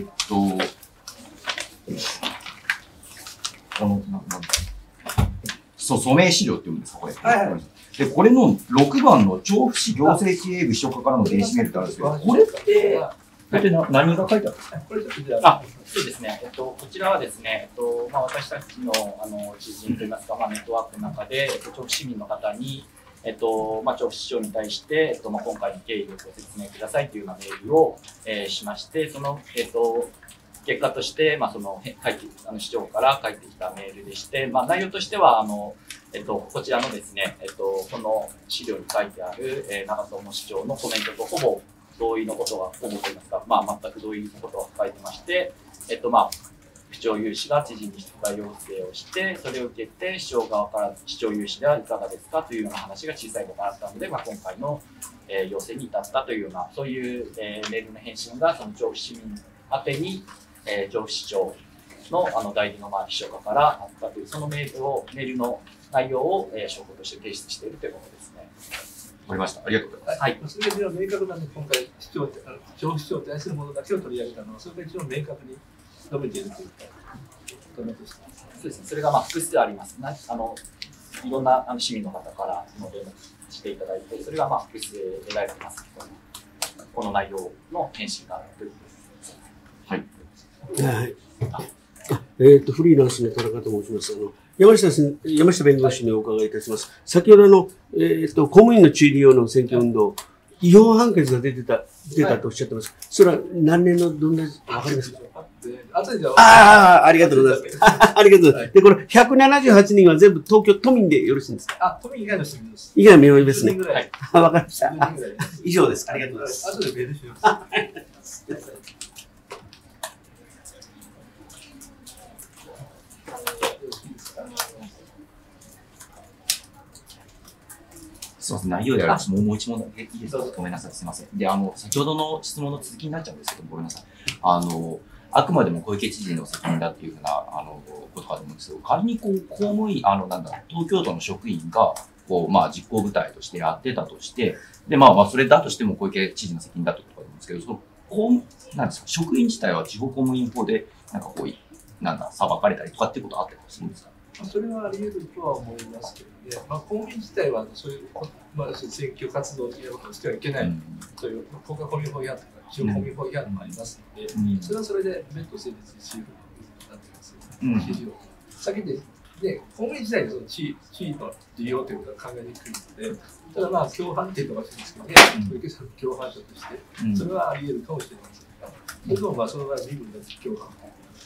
署名資料って言うんですか、これ。で、これの6番の調布市行政経営部秘書課からの電子メールってあるんですけど、これって、何が書いてあるんですか？ そうですね。こちらはですね、私たちの知人といいますか、ネットワークの中で、調布市民の方に、調布市長に対して、今回の経緯をご説明くださいというようなメールを、しまして、その、結果として、市長から返ってきたメールでして、内容としては、こちらのですね、この資料に書いてある、長友市長のコメントとほぼ同意のことが、ほぼといいますか、全く同意のことが書いてまして、市長有志が知事に出馬要請をして、それを受けて市長側から市長有志ではいかがですかというような話が小さいことがあったので、今回の、要請に至ったというような、そういう、メールの返信がその調布市民宛てに、調布市長の代理の秘書課からあったという、そのメールの内容を証拠として提出しているということですね。 かりました。ありがとうございます。はい。 それが一番明確なね、今回、調布市長に対するものだけを取り上げたのは、それが一番明確に述べているというか、そうですね、それが複数あります。いろんな市民の方から連絡していただいて、それが複数得られてます。この内容の返信があるということです。 はい。 はい。フリーランスの田中と申します。山下弁護士にお伺いいたします。先ほど公務員の地位利用の選挙運動、違法判決が出たとおっしゃってます。それは何年のどんな、わかりますか？ありがとうございます。ありがとうございます。で、これ、178人は全部東京都民でよろしいんですか？ 都民以外の人です。 以外の民間ですね。わかりました。 以以上です。ありがとうございます。 後でメールします。 すみません、内容であります。もう一問だけいいですか？ごめんなさい、すみません。で、先ほどの質問の続きになっちゃうんですけど、ごめんなさい。あくまでも小池知事の責任だっていうふうな、ことかと思うんですけど、仮に公務員、東京都の職員が、実行部隊としてやってたとして、で、それだとしても小池知事の責任だということだと思うんですけど、なんですか、職員自体は地方公務員法で、裁かれたりとかっていうことはあったりするんですか？ それはあり得るとは思いますけどね、公務員自体はそういう、選挙活動的なことをしてはいけないという、国家公務員法違反とか、地方公務員法違反もありますので、それはそれで別途成立しうるとなっています。指示を先で、公務員自体のその地位の利用ということは考えにくいので、ただ共犯っていうのがそうですけどね、小池さんの共犯者として、それはあり得るかもしれませんが、でもその場合、身分の共犯。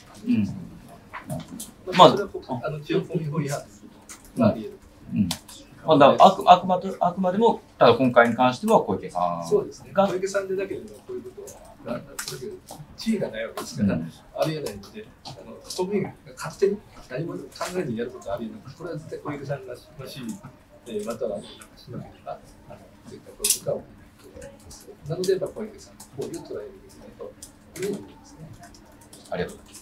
それは地方公務員法違反ということがあり得る。 あくまでも、ただ今回に関しては小池さんが。 そうですね。小池さんでだけでもこういうことが、地位がないわけですから、ありえないので、公務員が勝手に何も考えずにやることはありえない。これは絶対小池さんがまたはしなければ、絶対こういうことは起きないと思います。なので、小池さんの行為を捉えるべきだということですね。 ありがとうございます。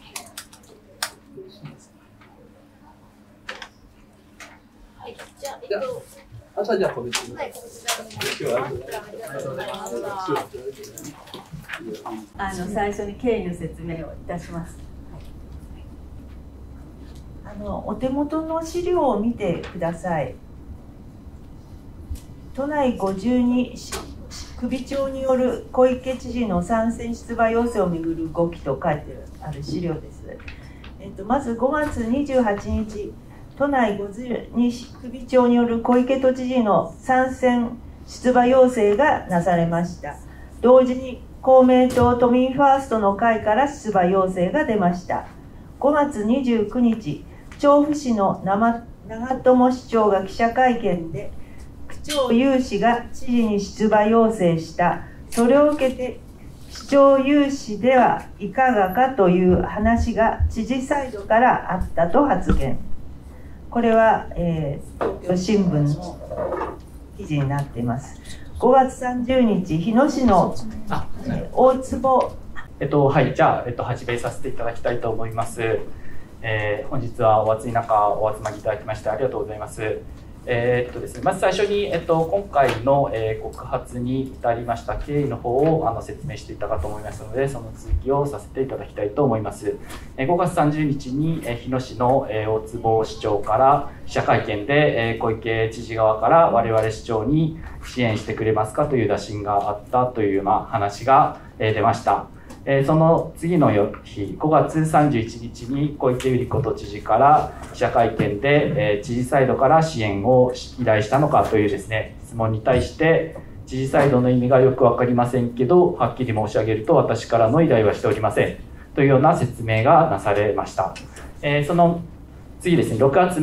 はい、じゃあ、 あとはじゃあ、個別に。はい、 最初に経緯の説明をいたします。お手元の資料を見てください。都内52首長による小池知事の参選出馬要請をめぐる動きと書いてある資料です。まず5月28日、都内52首長による小池都知事の参選出馬要請がなされました。同時に公明党都民ファーストの会から出馬要請が出ました。5月29日、調布市の長友市長が記者会見で、区長有志が知事に出馬要請した。それを受けて、市長有志ではいかがかという話が知事サイドからあったと発言。これは、東京新聞の記事になっています。5月30日、日野市の大坪。 はい、じゃあ、始めさせていただきたいと思います。本日はお暑い中、お集まりいただきましてありがとうございます。ですね、まず最初に、今回の、告発に至りました経緯の方を説明していたかと思いますので、その続きをさせていただきたいと思います。5月30日に、日野市の、大坪市長から記者会見で、小池知事側から我々市長に支援してくれますかという打診があったという、話が、出ました。その次の日、5月31日に小池百合子都知事から記者会見で、知事サイドから支援を依頼したのかというですね、質問に対して、知事サイドの意味がよく分かりませんけど、はっきり申し上げると私からの依頼はしておりませんというような説明がなされました。その次ですね、6月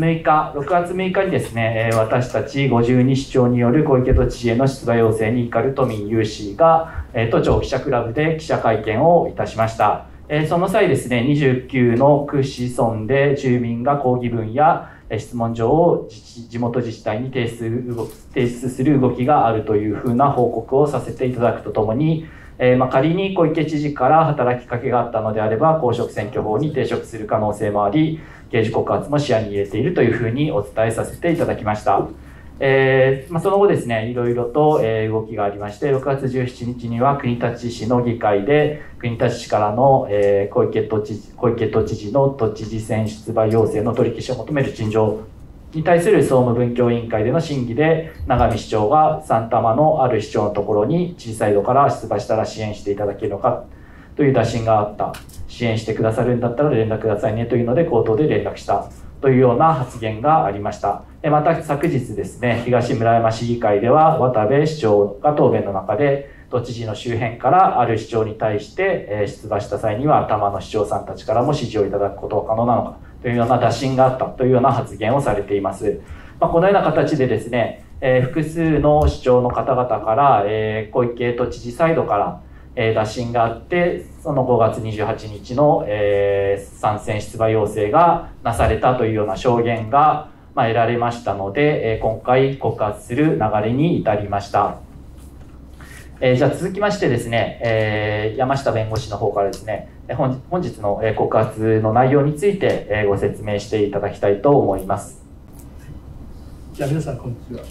6日にですね、私たち52市長による小池都知事への出馬要請に至る都民有志が、都庁記者クラブで記者会見をいたしました。その際ですね、29の区市村で住民が抗議文や質問状を地元自治体に提出する動きがあるというふうな報告をさせていただくとともに、仮に小池知事から働きかけがあったのであれば、公職選挙法に抵触する可能性もあり、刑事告発も視野に入れているというふうにお伝えさせていただきました。 その後ですね、いろいろと動きがありまして、6月17日には国立市の議会で、国立市からの小池都知事の都知事選出馬要請の取り消しを求める陳情に対する総務文教委員会での審議で、永見市長がサンタマのある市長のところに知事サイドから出馬したら支援していただけるのかという打診があった。支援してくださるんだったら連絡くださいねというので口頭で連絡したというような発言がありました。また昨日ですね、東村山市議会では渡部市長が答弁の中で、都知事の周辺からある市長に対して出馬した際には多摩の市長さんたちからも支持をいただくことは可能なのかというような打診があったというような発言をされています。このような形でですね、複数の市長の方々から、小池都知事サイドから打診があって、その5月28日の、参戦出馬要請がなされたというような証言が、得られましたので、今回告発する流れに至りました。じゃあ続きましてですね、山下弁護士の方からですね、本日の告発の内容についてご説明していただきたいと思います。 じゃあ皆さんこんにちは。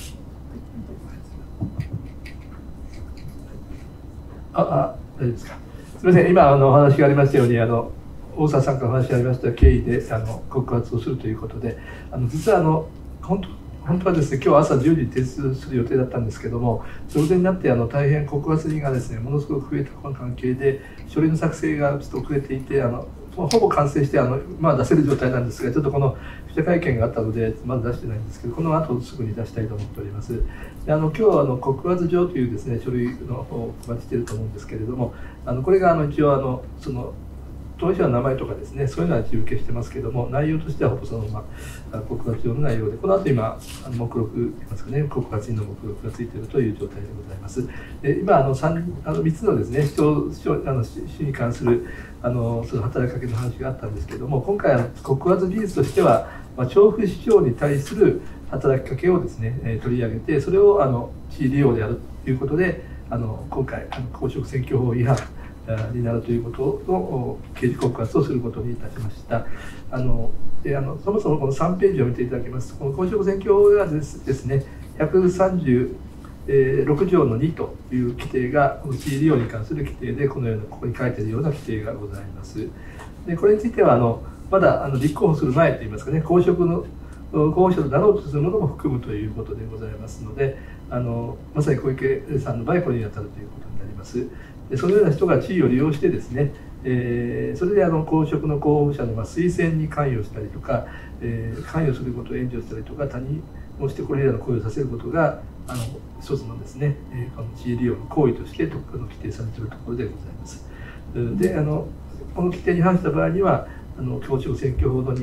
大丈夫ですか。すみません、今お話がありましたように大沢さんからお話がありました経緯で告発をするということで、実は本当はですね、今日朝10時に提出する予定だったんですけども、直前になって大変告発人がですね、ものすごく増えた関係で書類の作成がちょっと遅れていて、ほぼ完成して出せる状態なんですが、ちょっとこの記者会見があったのでまだ出してないんですけど、この後すぐに出したいと思っております。で今日は告発状というですね書類の方をお待ちしていると思うんですけれども、これが一応その当事者の名前とかですね、そういうのは自由受けしてますけども、内容としてはほぼそのまま告発状の内容で、この後今目録言いますかね、告発人の目録がついているという状態でございます。で今3つのですね市に関するその働きかけの話があったんですけれども、今回告発事実としては、調布市長に対する働きかけをですね取り上げて、それを地位利用であるということで、今回公職選挙法違反になるということの刑事告発をすることにいたしました。そもそもこの3ページを見ていただきますと、この公職選挙法がですね、136条の2という規定が、この地位利用に関する規定で、このような、ここに書いているような規定がございます。でこれについてはまだ立候補する前といいますかね、公職の候補者となろうとするものも含むということでございますので、まさに小池さんの場合、これに当たるということになります。でそのような人が地位を利用してですね、それで公職の候補者の推薦に関与したりとか、関与することを援助したりとか、他人をしてこれらの行為をさせることが一つのですね、この地位利用の行為として規定されているところでございます。でこの規定に反した場合には、公職選挙法の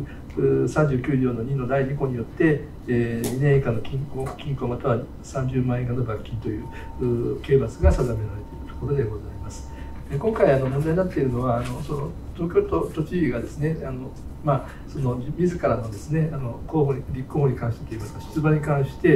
239条の2の第2項によって、2年以下の禁錮または30万円以下の罰金という刑罰が定められているところでございます。今回問題になっているのはその東京都都知事がですねその自らのですね立候補に関してといいますか、出馬に関して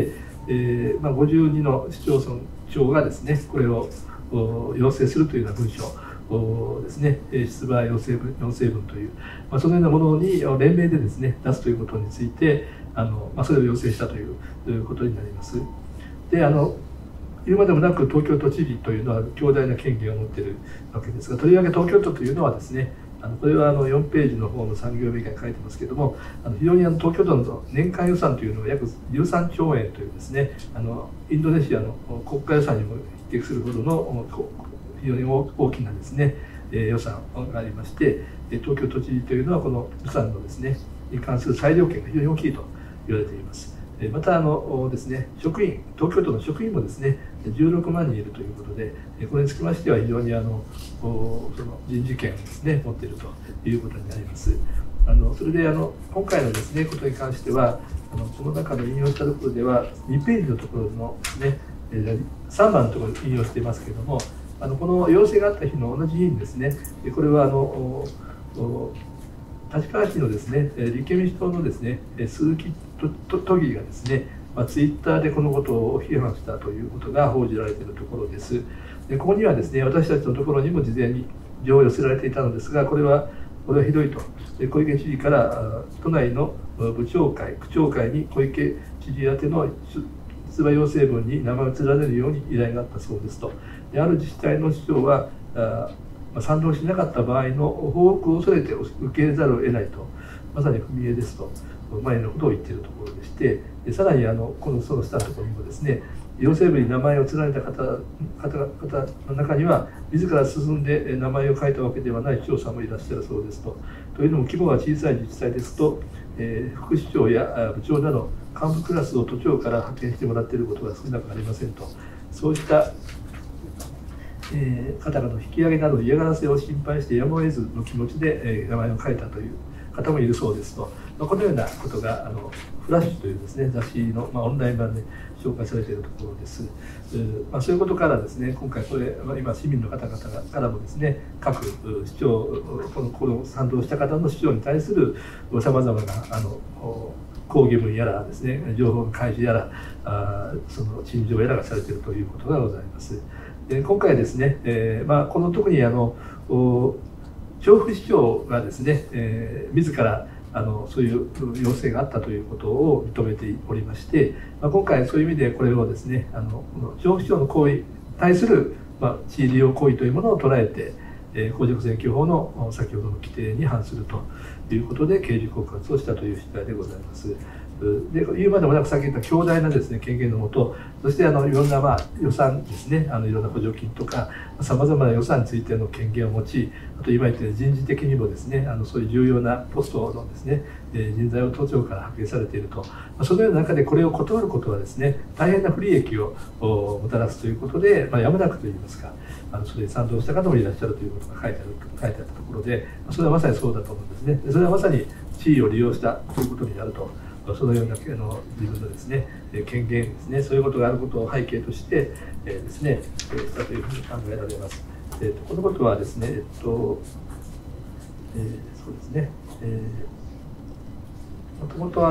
、52の市町村長がですねこれを要請するというような文書ですね、出馬要請文という、そのようなものに連名でですね出すということについてそれを要請したということになります。で言うまでもなく東京都知事というのは強大な権限を持っているわけですが、とりわけ東京都というのはですね、これは4ページの方の3行目以下に書いてますけれども、非常に東京都の年間予算というのは約13兆円というですね、インドネシアの国家予算にも匹敵するほどの非常に大きなですね予算がありまして、東京都知事というのはこの予算のですねに関する裁量権が非常に大きいと言われています。またですね、東京都の職員もですね16万人いるということで、これにつきましては非常にその人事権をですね持っているということになります。それで今回のですねことに関してはこの中の引用したところでは2ページのところのですね3番のところに引用していますけれども、この要請があった日の同じ日にですね、これは立川市のですね立憲民主党のですね鈴木都議がですね、ツイッターでこのことを批判したということが報じられているところです。でここにはですね私たちのところにも事前に情報を寄せられていたのですが、これはひどいと、小池知事から都内の部長会、区長会に小池知事宛ての出馬要請文に名前を連ねるように依頼があったそうですと。である自治体の市長は賛同しなかった場合の報復を恐れて受け入れざるを得ないと、まさに踏み絵ですと、前のことを言っているところでして、でさらにこのその下のところにもですね、要請文に名前を連ねた方の中には、自ら進んで名前を書いたわけではない市長さんもいらっしゃるそうですと。というのも、規模が小さい自治体ですと、副市長や部長など、幹部クラスを都庁から派遣してもらっていることが少なくありませんと、そうした方々の引き上げなど嫌がらせを心配してやむを得ずの気持ちで名前を書いたという方もいるそうですと、このようなことがフラッシュというですね、雑誌のオンライン版で紹介されているところです。そういうことからですね、今回これ今市民の方々からもですね、各市長、この賛同した方の市長に対するさまざまな抗議文やらですね、情報の開示やらその陳情やらがされているということがございます。で今回ですね、この特に調布市長がですね、自らそういう要請があったということを認めておりまして、今回そういう意味でこれをですね、この調布市長の行為に対する地位利用行為というものを捉えて、公職選挙法の先ほどの規定に反するということで刑事告発をしたという次第でございます。で言うまでもなく、さっき言った強大なですね権限のもと、そしていろんな予算ですね、いろんな補助金とかさまざまな予算についての権限を持ち、あと今言ったように人事的にもですね、そういう重要なポストのですね人材を都庁から派遣されていると、そのような中でこれを断ることはですね、大変な不利益をもたらすということで、やむなくといいますか、それに賛同した方もいらっしゃるということが書いてあったところで、それはまさにそうだと思うんですね。それはまさに地位を利用したということになると。そのような自分のですね権限ですね、そういうことがあることを背景としてですねしたというふうに考えられます。このことはですね、そうですね、もともと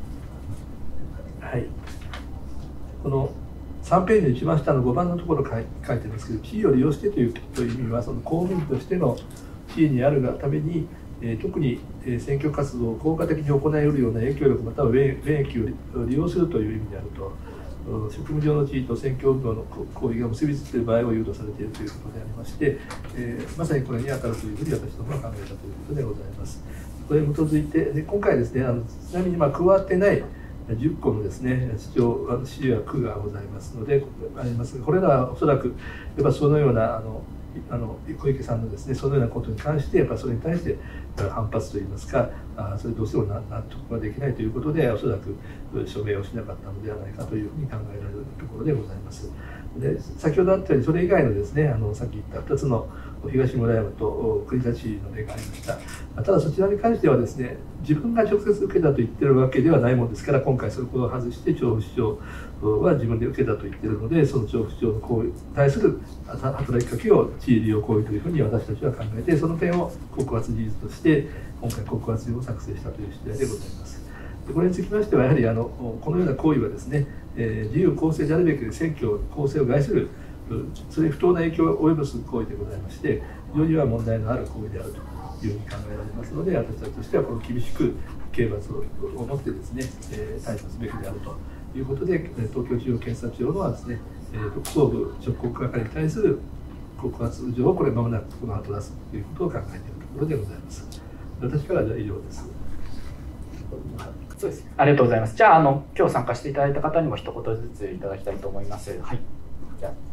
この3ページの一番下の5番のところ書いてますけど、地位を利用してという意味は、その公務員としての地位にあるがために、特に選挙活動を効果的に行えるような影響力または免疫を利用するという意味であると、職務上の地位と選挙運動の行為が結びついている場合を誘導されているということでありまして、まさにこれに当たるというふうに私どもは考えたということでございます。これに基づいて、今回ですね、ちなみに加わってない10個のですね市や区がございますのでありますが、これらはおそらくやっぱそのような小池さんのですねそのようなことに関してやっぱそれに対して反発といいますか、それどうしても納得ができないということで、おそらく署名をしなかったのではないかというふうに考えられるところでございます。で先ほどあったようにそれ以外のですねさっき言った2つの東村山と国立の例がありました。ただそちらに関してはですね、自分が直接受けたと言ってるわけではないものですから、今回そこを外して調布市長は自分で受けたと言っているので、その調布市長の行為に対する働きかけを地位利用行為というふうに私たちは考えて、その点を告発事実として今回告発状を作成したという次第でございます。これにつきましてはやはりこのような行為はですね、自由公正であるべき選挙公正を害する、それに不当な影響を及ぼす行為でございまして、非常には問題のある行為であるというふうに考えられますので、私たちとしてはこの厳しく刑罰を持ってですね、対処すべきであるということで、東京地方検察庁のはですね、特捜部直行係に対する告発状をこれまもなくこの後出すということを考えているところでございます。私からは以上です。 そうです。ありがとうございます。じゃあ、今日参加していただいた方にも一言ずついただきたいと思います。はい。じゃあ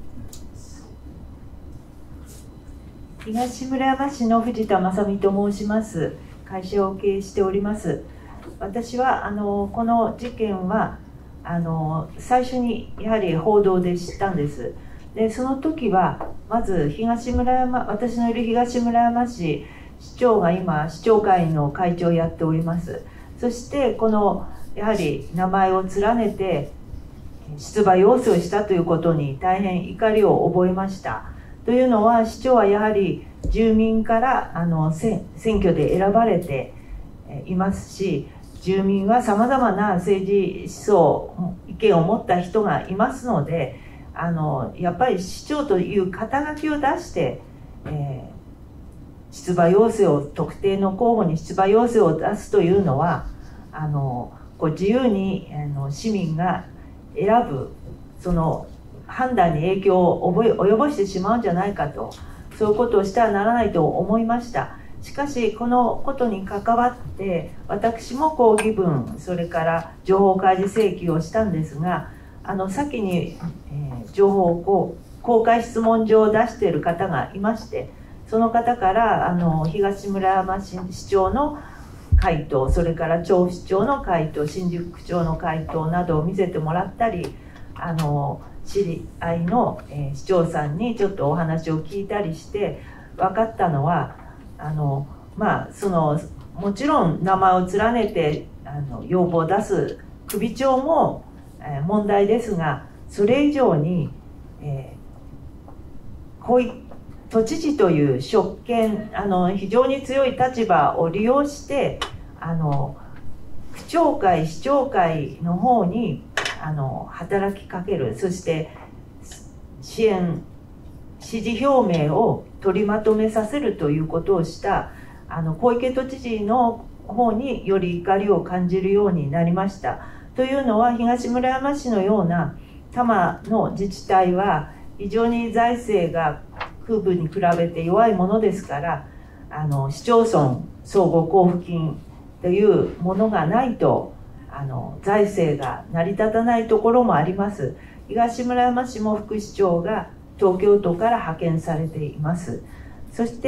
東村山市の藤田正美と申します。会社を経営しております。私はこの事件は最初にやはり報道で知ったんです。でその時はまず私のいる東村山市市長が今市長会の会長をやっております。そしてやはり名前を連ねて出馬要請をしたということに大変怒りを覚えました。というのは市長はやはり住民から選挙で選ばれていますし、住民はさまざまな政治思想意見を持った人がいますので、やっぱり市長という肩書きを出して、出馬要請を特定の候補に出馬要請を出すというのはこう自由に市民が選ぶその判断に影響を及ぼしてしまうんじゃないかと、そういうことをしてはならないと思いました。しかしこのことに関わって私も抗議文、それから情報開示請求をしたんですが、先に、情報を公開質問状を出している方がいまして、その方から東村山市長の回答、それから調布市長の回答、新宿区長の回答などを見せてもらったり、知り合いの、市長さんにちょっとお話を聞いたりして分かったのは、もちろん名前を連ねて要望を出す首長も、問題ですが、それ以上に、都知事という職権、非常に強い立場を利用して区長会、市長会の方に働きかける、そして支持表明を取りまとめさせるということをした小池都知事の方により怒りを感じるようになりました。というのは、東村山市のような多摩の自治体は非常に財政が区部に比べて弱いものですから、市町村総合交付金というものがないと財政が成り立たないところもあります。東村山市も副市長が東京都から派遣されています。そして、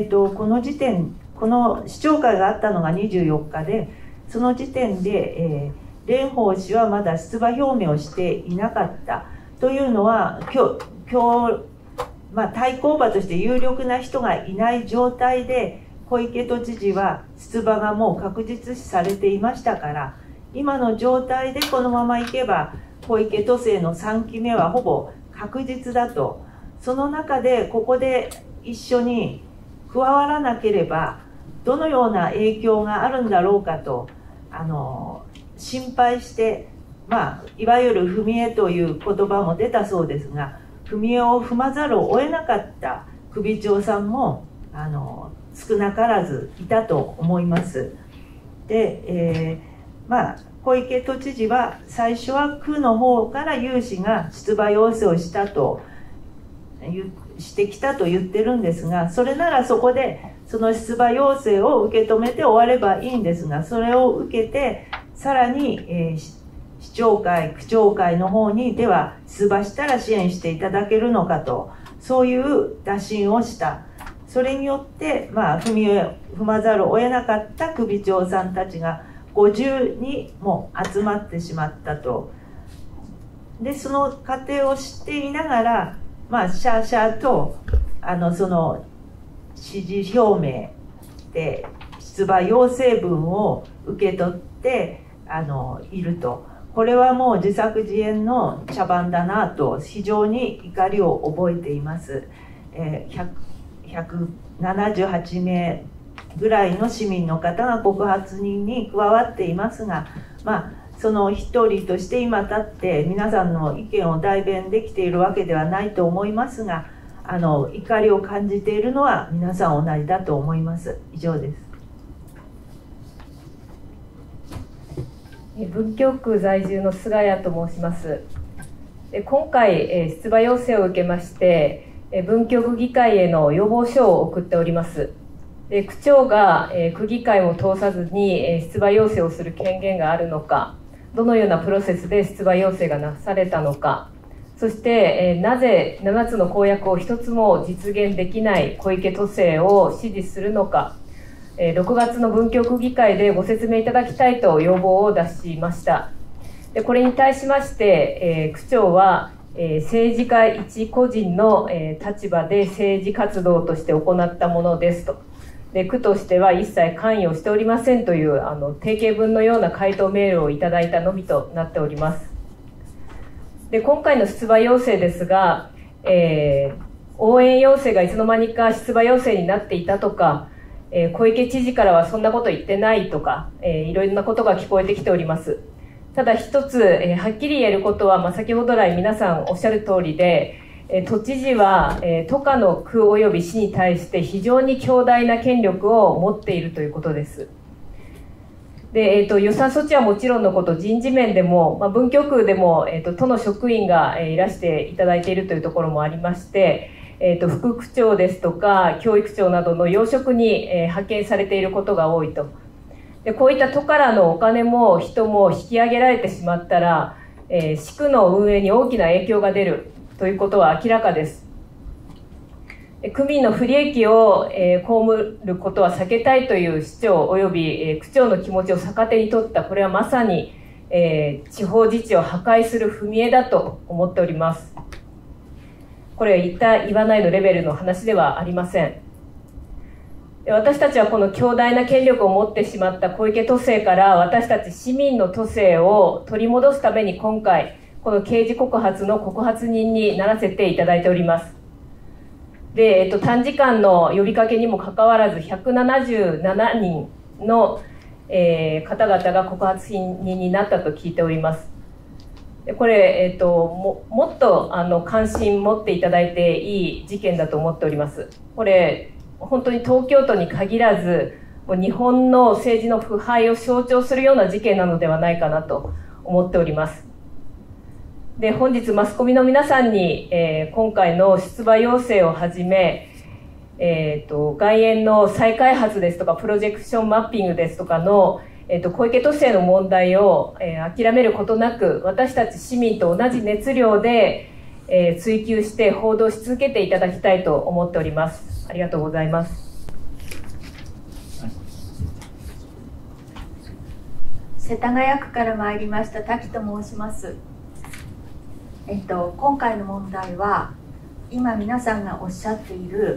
この市長会があったのが24日で、その時点で、蓮舫氏はまだ出馬表明をしていなかった。というのは、今日対抗馬として有力な人がいない状態で、小池都知事は出馬がもう確実視されていましたから、今の状態でこのままいけば、小池都政の3期目はほぼ確実だと。その中でここで一緒に加わらなければどのような影響があるんだろうかと心配して、いわゆる踏み絵という言葉も出たそうですが、踏み絵を踏まざるを得なかった首長さんも少なからずいたと思います。で、小池都知事は最初は区の方から有志が出馬要請をしてきたと言ってるんですが、それならそこでその出馬要請を受け止めて終わればいいんですが、それを受けてさらに、市長会、区長会の方にでは出馬したら支援していただけるのかと、そういう打診をした。それによって、踏まざるを得なかった首長さんたちが50にも集まってしまったと。で、その過程を知っていながら、シャーシャーとその支持表明で出馬要請文を受け取っていると。これはもう自作自演の茶番だなと非常に怒りを覚えています。178名ぐらいの市民の方が告発人に加わっていますが、その一人として今立って皆さんの意見を代弁できているわけではないと思いますが、怒りを感じているのは皆さん同じだと思います。以上です。 文京区在住の菅谷と申します。今回出馬要請を受けまして文京区議会への要望書を送っております。区長が区議会を通さずに出馬要請をする権限があるのか、どのようなプロセスで出馬要請がなされたのか、そしてなぜ7つの公約を一つも実現できない小池都政を支持するのか、6月の文京区議会でご説明いただきたいと要望を出しました。これに対しまして、区長は政治家一個人の立場で政治活動として行ったものですと。区としては一切関与しておりませんという定型文のような回答メールをいただいたのみとなっております。今回の出馬要請ですが、応援要請がいつの間にか出馬要請になっていたとか、小池知事からはそんなこと言ってないとか、いろいろなことが聞こえてきております。ただ一つ、はっきり言えることは、先ほど来皆さんおっしゃる通りで、都知事は、都下の区及び市に対して非常に強大な権力を持っているということです。 で、予算措置はもちろんのこと、人事面でも、文京区でも、都の職員が、いらしていただいているというところもありまして、副区長ですとか、教育長などの要職に、派遣されていることが多いと。で、こういった都からのお金も人も引き上げられてしまったら、市区の運営に大きな影響が出るということは明らかです。区民の不利益を、被ることは避けたいという市長及び、区長の気持ちを逆手に取った、これはまさに、地方自治を破壊する踏み絵だと思っております。これは言った言わないのレベルの話ではありません。私たちはこの強大な権力を持ってしまった小池都政から私たち市民の都政を取り戻すために今回この刑事告発の告発人にならせていただいております。で、短時間の呼びかけにもかかわらず177人の、方々が告発人になったと聞いております。でこれ、もっと関心持っていただいていい事件だと思っております。これ本当に東京都に限らずもう日本の政治の腐敗を象徴するような事件なのではないかなと思っております。で、本日マスコミの皆さんに、今回の出馬要請をはじめ、外苑の再開発ですとかプロジェクションマッピングですとかの、小池都政の問題を、諦めることなく私たち市民と同じ熱量で、追求して報道し続けていただきたいと思っております。ありがとうございます。 世田谷区から参りました滝と申します。今回の問題は今皆さんがおっしゃっている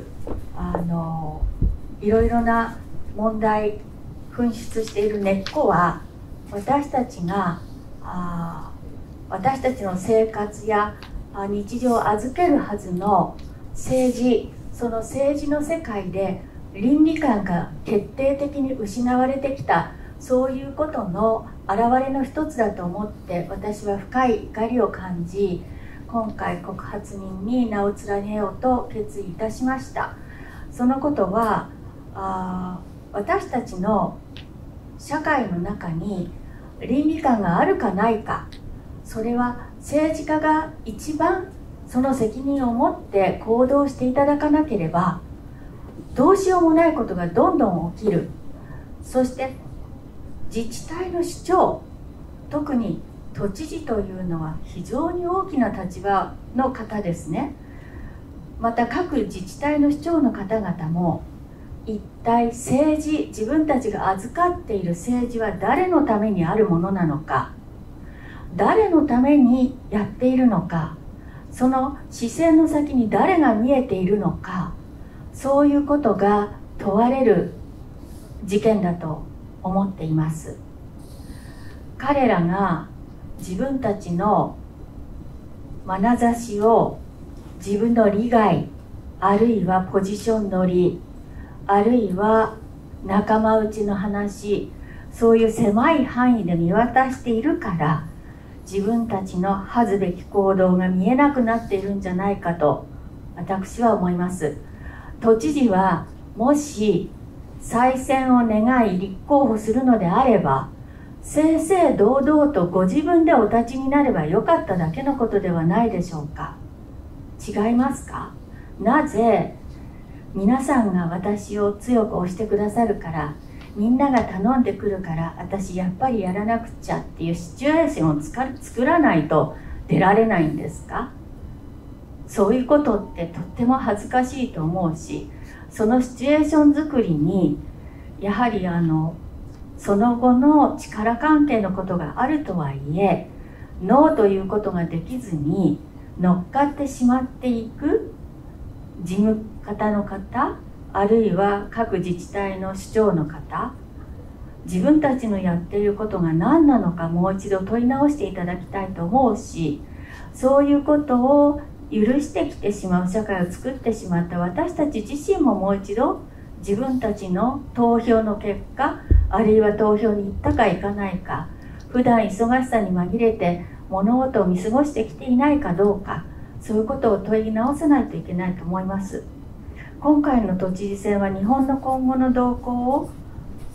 いろいろな問題噴出している根っこは私たちが私たちの生活や日常を預けるはずの政治、その政治の世界で倫理観が徹底的に失われてきた、そういうことの表れの一つだと思って私は深い怒りを感じ、今回告発人に名を連ねようと決意いたしました。そのことは私たちの社会の中に倫理観があるかないか、それは政治家が一番その責任を持って行動していただかなければどうしようもないことがどんどん起きる。そして自治体の首長、特に都知事というのは非常に大きな立場の方ですね。また各自治体の首長の方々も一体政治、自分たちが預かっている政治は誰のためにあるものなのか、誰のためにやっているのか、その視線の先に誰が見えているのか、そういうことが問われる事件だと思っています。彼らが自分たちの眼差しを自分の利害、あるいはポジション取り、あるいは仲間内の話、そういう狭い範囲で見渡しているから自分たちの恥ずべき行動が見えなくなっているんじゃないかと私は思います。都知事はもし再選を願い立候補するのであれば正々堂々とご自分でお立ちになればよかっただけのことではないでしょうか。違いますか。なぜ皆さんが私を強く推してくださるから、みんなが頼んでくるから私やっぱりやらなくちゃっていうシチュエーションを作らないと出られないんですか。そういうことってとっても恥ずかしいと思うし、そのシチュエーション作りにやはりその後の力関係のことがあるとはいえ、ノーということができずに乗っかってしまっていく事務方の方、あるいは各自治体の首長の方、自分たちのやっていることが何なのかもう一度問い直していただきたいと思うし、そういうことを許してきてしまう社会を作ってしまった私たち自身ももう一度自分たちの投票の結果、あるいは投票に行ったか行かないか、普段忙しさに紛れて物事を見過ごしてきていないかどうか、そういうことを問い直さないといけないと思います。今回の都知事選は日本の今後の動向を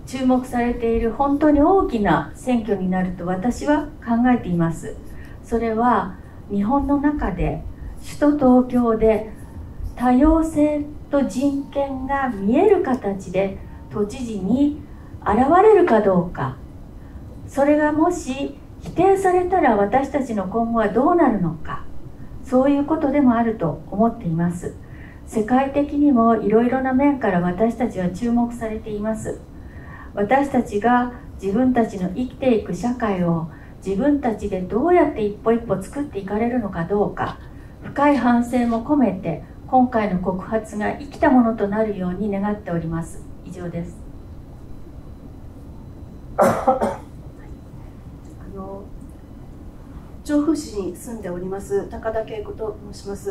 注目されている本当に大きな選挙になると私は考えています。それは日本の中で首都東京で多様性と人権が見える形で都知事に現れるかどうか、それがもし否定されたら私たちの今後はどうなるのか、そういうことでもあると思っています。世界的にもいろいろな面から私たちは注目されています。私たちが自分たちの生きていく社会を自分たちでどうやって一歩一歩作っていかれるのかどうか、深い反省も込めて今回の告発が生きたものとなるように願っております。以上です。 調布市に住んでおります高田恵子と申します。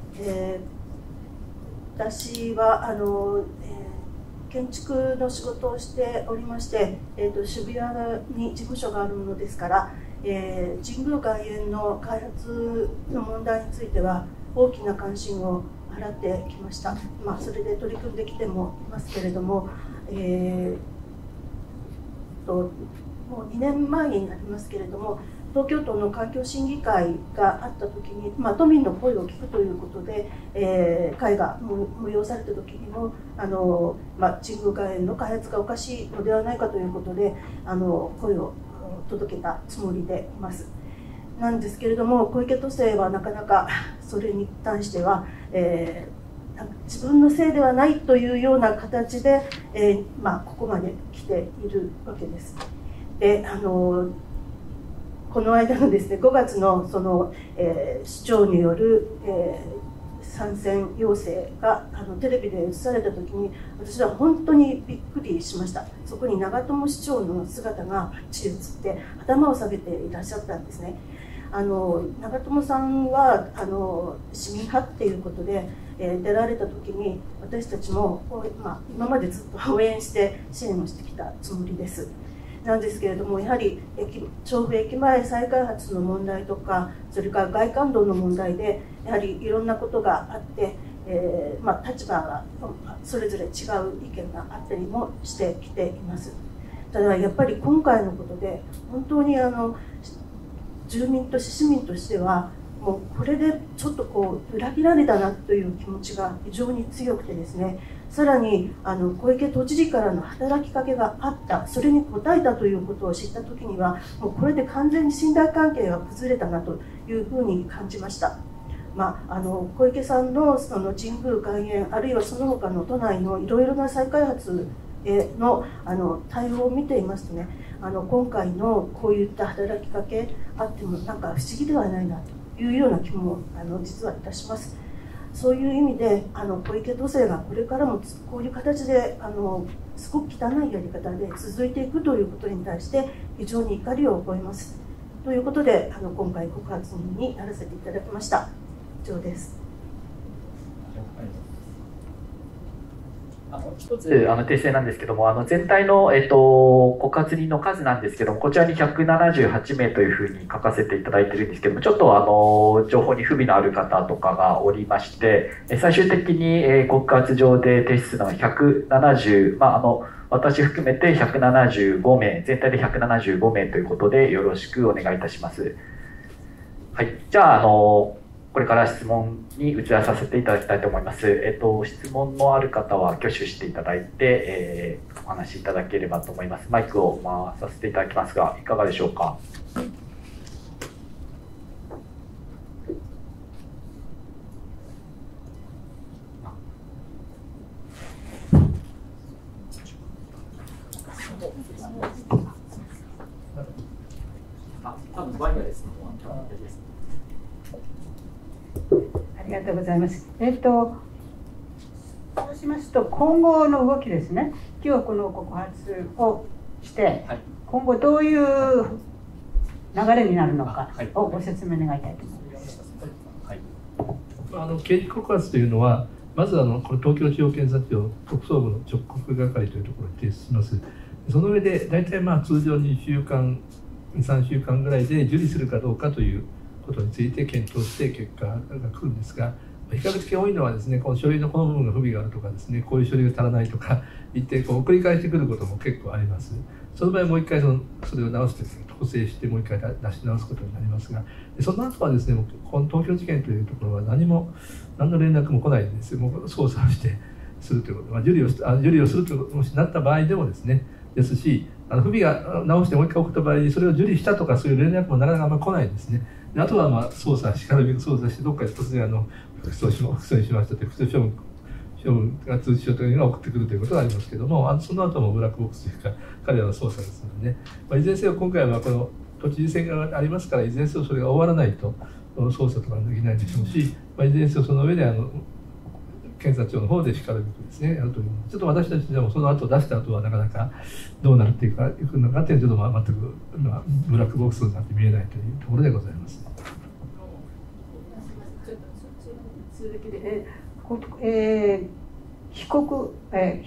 私は建築の仕事をしておりまして、渋谷に事務所があるものですから、神宮外苑の開発の問題については大きな関心を払ってきました。それで取り組んできてもいますけれども、もう2年前になりますけれども、東京都の環境審議会があった時に、都民の声を聞くということで、会が催された時にも神宮外苑の開発がおかしいのではないかということで声を届けたつもりでいます。なんですけれども、小池都政はなかなかそれに対しては、自分のせいではないというような形で、ここまで来ているわけです。でこの間のですね、5月の市長による、参選要請がテレビで映された時に私は本当にびっくりしました。そこに長友市長の姿がバッチリ映って頭を下げていらっしゃったんですね。長友さんは市民派っていうことで、出られた時に私たちも、今までずっと応援して支援をしてきたつもりです。なんですけれども、やはり調布駅前再開発の問題とか、それから外環道の問題でやはりいろんなことがあって、立場がそれぞれ違う意見があったりもしてきています。ただやっぱり今回のことで本当に住民と市民としてはもうこれでちょっと裏切られたなという気持ちが非常に強くてですね、さらに小池都知事からの働きかけがあった、それに応えたということを知った時にはもうこれで完全に信頼関係が崩れたなというふうに感じました。小池さんのその神宮外苑、あるいはその他の都内のいろいろな再開発の対応を見ていますとね、今回のこういった働きかけあってもなんか不思議ではないなというような気も実はいたします。そういう意味で小池都政がこれからもこういう形ですごく汚いやり方で続いていくということに対して非常に怒りを覚えます。ということで今回告発人にならせていただきました。以上です。 一つ訂正なんですけども、全体の、告発人の数なんですけども、こちらに178名というふうに書かせていただいているんですけども、ちょっと情報に不備のある方とかがおりまして、最終的に告発状で提出するのは170、私含めて175名、全体で175名ということでよろしくお願いいたします。はい、じゃあ、これから質問に移らさせていただきたいと思います。質問のある方は挙手していただいて、お話しいただければと思います。マイクを回させていただきますが、いかがでしょうか。 多分ワイヤレスのありがとうございます。そうしますと今後の動きですね。今日この告発をして、はい、今後どういう流れになるのかをご説明願いたいと思います。 はい、刑事告発というのはまずこの東京地方検察庁特捜部の直告係というところに提出します。その上で大体通常2週間3週間ぐらいで受理するかどうかということについて検討して結果が来るんですが、 比較的多いのはですね、この書類のこの部分が不備があるとかですね、こういう書類が足らないとか言ってこう繰り返してくることも結構あります。その場合もう一回それを直して統制してもう一回出し直すことになりますが、その後はですね、この東京事件というところは何の連絡も来ないんですよ。もう捜査をしてするということ、受理をするということになった場合でもですね、ですし、不備が直してもう一回送った場合にそれを受理したとかそういう連絡もなかなかあんまり来ないんですね。であとはしかるべく捜査してどっかで突然不起訴にしましたという不起訴処分が通知書というのが送ってくるということがありますけれども、その後もブラックボックスというか彼らの捜査ですのでね、いずれにせよ今回はこの都知事選がありますから、いずれにせよそれが終わらないと捜査とかできないでしょうし、いずれにせよその上で検察庁の方でしかるべくですねやるという、ちょっと私たちでもその後出した後はなかなかどうなるっていうかいくのかっていうのはちょっと全くブラックボックスになって見えないというところでございます。 被告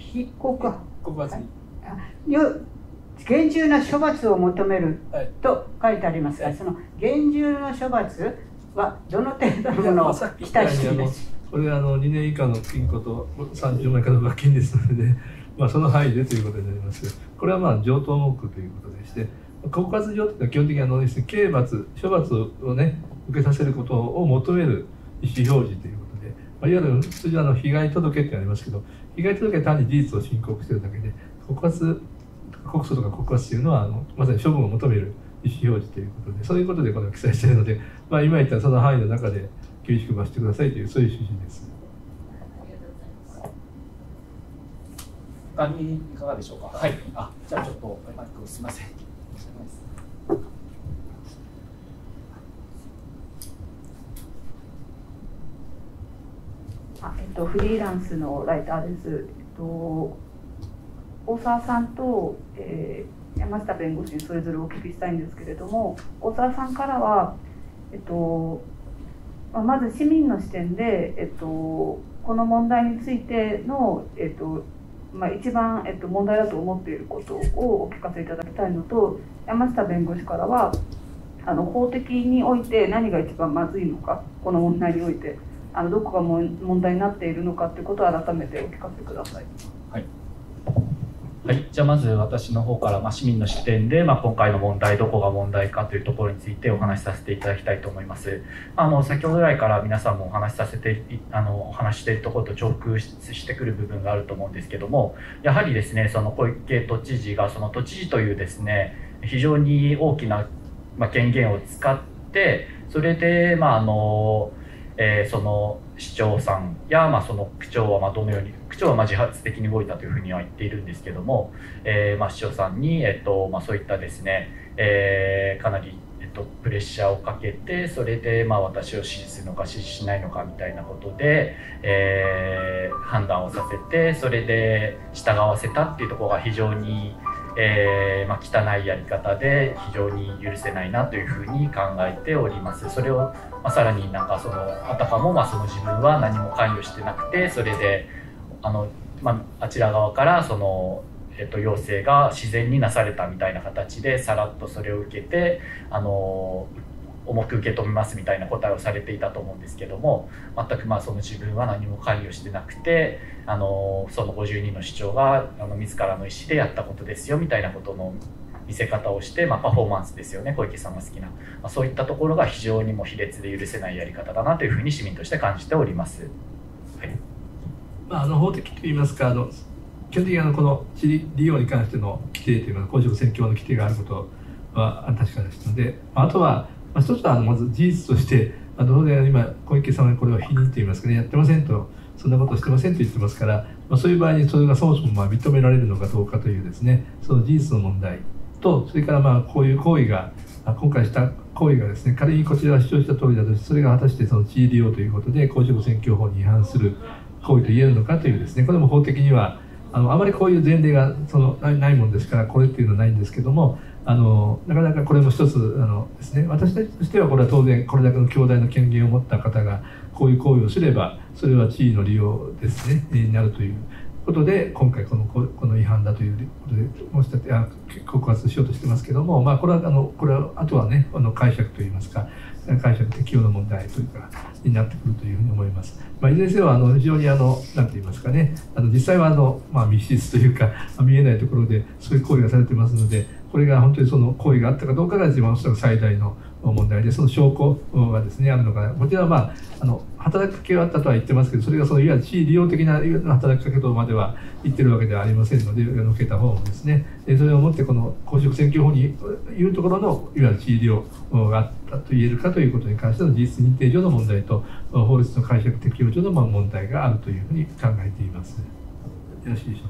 厳重な処罰を求めると書いてありますが、その厳重な処罰はどの程度のものを期待しています。 これは2年以下の禁錮と30万円以下の罰金ですので、その範囲でということになります。これは上等目ということでして、告発状というのは基本的に刑罰、処罰をね受けさせることを求める意思表示ということで、いわゆる通常被害届ってありますけど、被害届は単に事実を申告しているだけで、告訴とか告発というのはまさに処分を求める意思表示ということで、そういうことでこれを記載しているので、今言ったその範囲の中で厳しく罰してくださいというそういう趣旨です。 他にいかがでしょうか。はい。じゃあちょっとマイクすみません。 フリーランスのライターです。大沢さんと、山下弁護士にそれぞれお聞きしたいんですけれども、大沢さんからは、まず市民の視点で、この問題についての、一番、問題だと思っていることをお聞かせいただきたいのと、山下弁護士からは法的において何が一番まずいのか、この問題においてどこが問題になっているのかということを改めてお聞かせください。 はい、じゃあまず私の方から、市民の視点で、今回の問題どこが問題かというところについてお話しさせていただきたいと思います。先ほど来から皆さんもお話しているところと重複してくる部分があると思うんですけども、やはりですね、その小池都知事がその都知事というですね非常に大きな権限を使って、それでその市長さんや、その区長はどのように、区長は自発的に動いたというふうには言っているんですけども、市長さんに、そういったですね、かなり、プレッシャーをかけて、それで私を支持するのか支持しないのかみたいなことで、判断をさせて、それで従わせたっていうところが非常に汚いやり方で非常に許せないなというふうに考えております。それをさらにあたかもその自分は何も関与してなくて、それであちら側からその要請が自然になされたみたいな形でさらっとそれを受けて重く受け止めますみたいな答えをされていたと思うんですけども、全くその自分は何も関与してなくてその50人の市長が自らの意思でやったことですよみたいなことの見せ方をして、パフォーマンスですよね、小池さんが好きな、そういったところが非常にも卑劣で許せないやり方だなというふうに市民として感じております。はい、 法的といいますか基本的にこの地理利用に関しての規定というか公職選挙の規定があることは確かですので、あとは一つはまず事実として当然今小池さんはこれを否認といいますかね、やってませんと、そんなことしてませんと言ってますから、そういう場合にそれがそもそも認められるのかどうかというですね、その事実の問題と、それからこういう行為が今回した行為がですね、仮にこちらが主張した通りだとして、それが果たしてその地位利用ということで公職選挙法に違反する行為と言えるのかというですね、これも法的にはあまりこういう前例がないもんですから、これっていうのはないんですけども、なかなかこれも一つですね、私たちとしてはこれは当然これだけの強大な権限を持った方がこういう行為をすればそれは地位の利用ですねになるということで今回この違反だということで申し立て告発しようとしてますけども、これはあとはね解釈といいますか解釈適用の問題というかになってくるというふうに思います。いずれにせよ非常になんて言いますかね実際は密室というか見えないところでそういう行為がされてますので、これが本当にその行為があったかどうかが一番おそらく最大の問題で、その証拠がですねあるのか、こちらは働きかけがあったとは言ってますけど、それがいわゆる非利用的な働きかけとまでは言ってるわけではありませんので、受けた方もですね、それをもってこの公職選挙法にいうところのいわゆる非利用があったと言えるかということに関しての事実認定上の問題と法律の解釈適用上の問題があるというふうに考えています。よろしいでしょ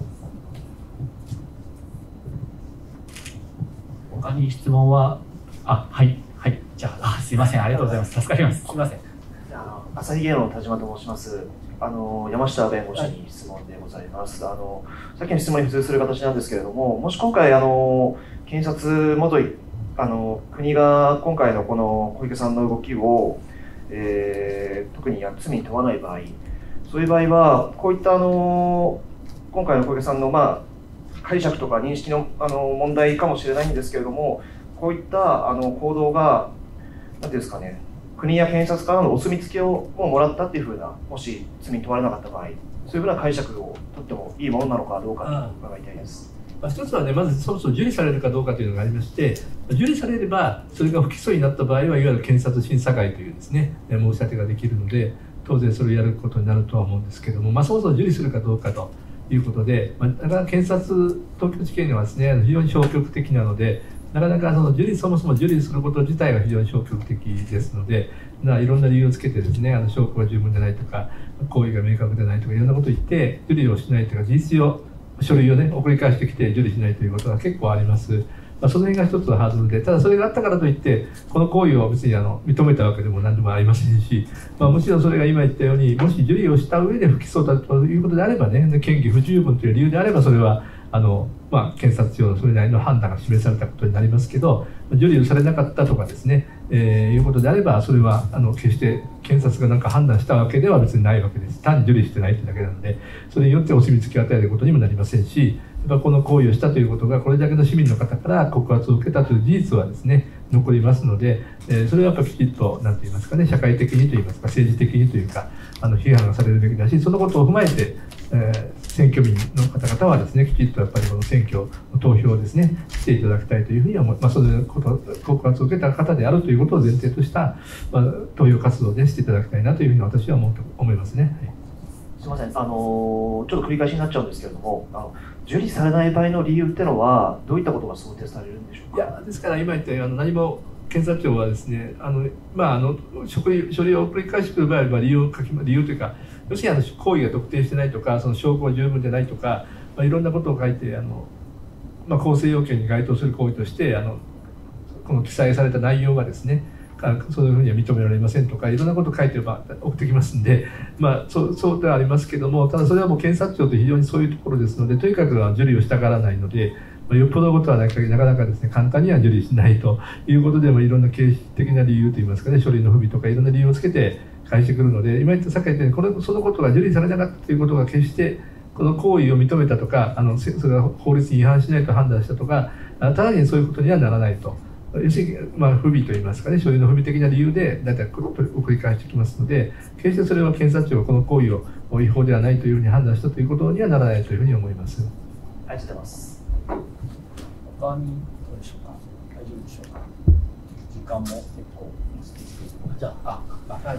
うか。 他に質問ははい、じゃあ、すいません、ありがとうございます。助かります。すいません。 朝日芸能の田島と申します。山下弁護士に質問でございます。さっきの質問に付随する形なんですけれども、もし今回検察国が今回のこの小池さんの動きを、特に罪に問わない場合、そういう場合はこういった今回の小池さんの解釈とか認識の問題かもしれないんですけれども、こういった行動が何ていうんですかね、国や検察からのお墨付きをもらったっていうふうな、もし罪に問われなかった場合、そういうふうな解釈をとってもいいものなのかどうか伺いたいです。 一つはね、まずそもそも受理されるかどうかというのがありまして、受理されればそれが不起訴になった場合は、いわゆる検察審査会というですね申し立てができるので、当然それをやることになるとは思うんですけども、そもそも受理するかどうかということで、だから検察東京地検はですね非常に消極的なので、なかなかそもそも受理すること自体が非常に消極的ですので、いろんな理由をつけてですね証拠が十分でないとか行為が明確でないとかいろんなことを言って受理をしないというか、事実上書類をね送り返してきて受理しないということが結構あります。その辺が一つのハードルで、ただそれがあったからといってこの行為を別に認めたわけでも何でもありませんし、もちろんそれが今言ったように、もし受理をした上で不起訴だということであればね、嫌疑不十分という理由であれば、それは検察庁のそれなりの判断が示されたことになりますけど、受理をされなかったとかですね、いうことであれば、それは決して検察が何か判断したわけでは別にないわけです。単に受理してないというだけなので、それによってお墨付きを与えることにもなりませんし、この行為をしたということがこれだけの市民の方から告発を受けたという事実はですね残りますので、それはやっぱりきちっと何て言いますかね、社会的にと言いますか政治的にというか批判がされるべきだし、そのことを踏まえて、選挙民の方々はですねきちっとやっぱりこの選挙投票をですねしていただきたいというふうに思います。そういうこと告発を受けた方であるということを前提とした、投票活動でしていただきたいなというふうに私は思いますね。 すみません、ちょっと繰り返しになっちゃうんですけれども、受理されない場合の理由っていうのはどういったことが想定されるんでしょうか。 ですから今言ったように何も検察庁はですね書類を送り返してくる場合は理由というか、要するに行為が特定してないとか、その証拠が十分でないとか、いろんなことを書いて構成要件に該当する行為としてこの記載された内容がですねそういうふうには認められませんとか、いろんなことを書いて送ってきますんで、そうではありますけども、ただそれはもう検察庁って非常にそういうところですので、とにかく受理をしたがらないので、よっぽどのことはない限りなかなかですね簡単には受理しないということで、いろんな形式的な理由といいますかね、書類の不備とかいろんな理由をつけて返してくるので、今言ったさっき言ったようにそのことが受理されなかったということが決してこの行為を認めたとかそれが法律に違反しないと判断したとか、直ちにそういうことにはならないと。要するに不備といいますかね、書類の不備的な理由で大体送り返してきますので、決してそれは検察庁がこの行為を違法ではないというふうに判断したということにはならないというふうに思います。 ありがとうございます。 他にどうでしょうか。大丈夫でしょうか。時間も結構じゃあはい。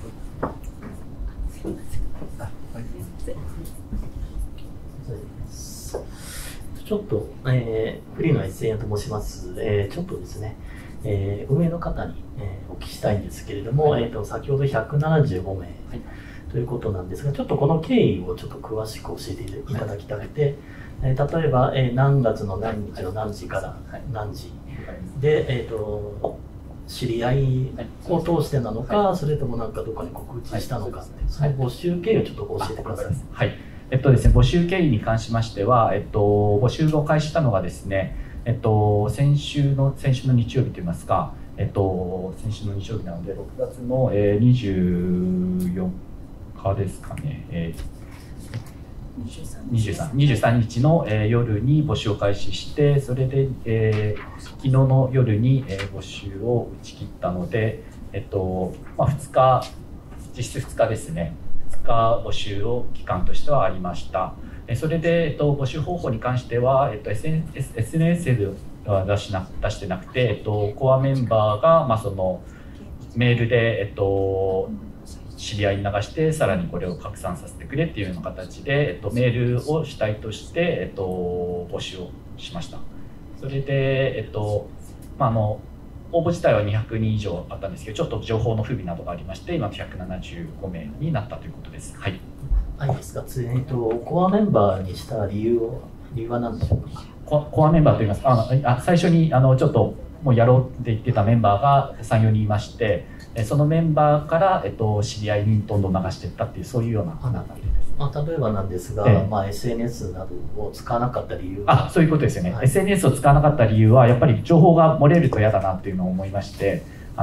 ちょっと、フリーの SN と申します。ちょっとですね、運営の方に、お聞きしたいんですけれども、先ほど175名ということなんですが、ちょっとこの経緯をちょっと詳しく教えていただきたくて、例えば、何月の何日の何時から何時で、知り合いを通してなのか、それともなんかどこに告知したのかって、その募集経緯をちょっと教えてください。 はい。ですね、募集経緯に関しましては、募集を開始したのがですね、先週の日曜日といいますか、先週の日曜日なので、6月の、24日ですかね、 23日の、夜に募集を開始して、それで、昨日の夜に、募集を打ち切ったので、2日、実質2日ですね、2日募集を期間としてはありました。それで、募集方法に関しては、SNS では出してなくて、コアメンバーが、そのメールで、知り合いに流して、さらにこれを拡散させてくれっていうような形で、メールを主体として、募集をしました。それで、応募自体は200人以上あったんですけど、ちょっと情報の不備などがありまして、今175名になったということです。はい。 いいですか。コアメンバーにした理由は何でしょうか。 コアメンバーといいますか、最初にちょっともうやろうって言ってたメンバーが3、4人いまして、そのメンバーから、知り合いにどんどん流していったっていう、そういうような流れです。 例えばなんですが、SNS などを使わなかった理由は。そういうことですよね。SNS を使わなかった理由は、やっぱり情報が漏れると嫌だなっていうのを思いまして、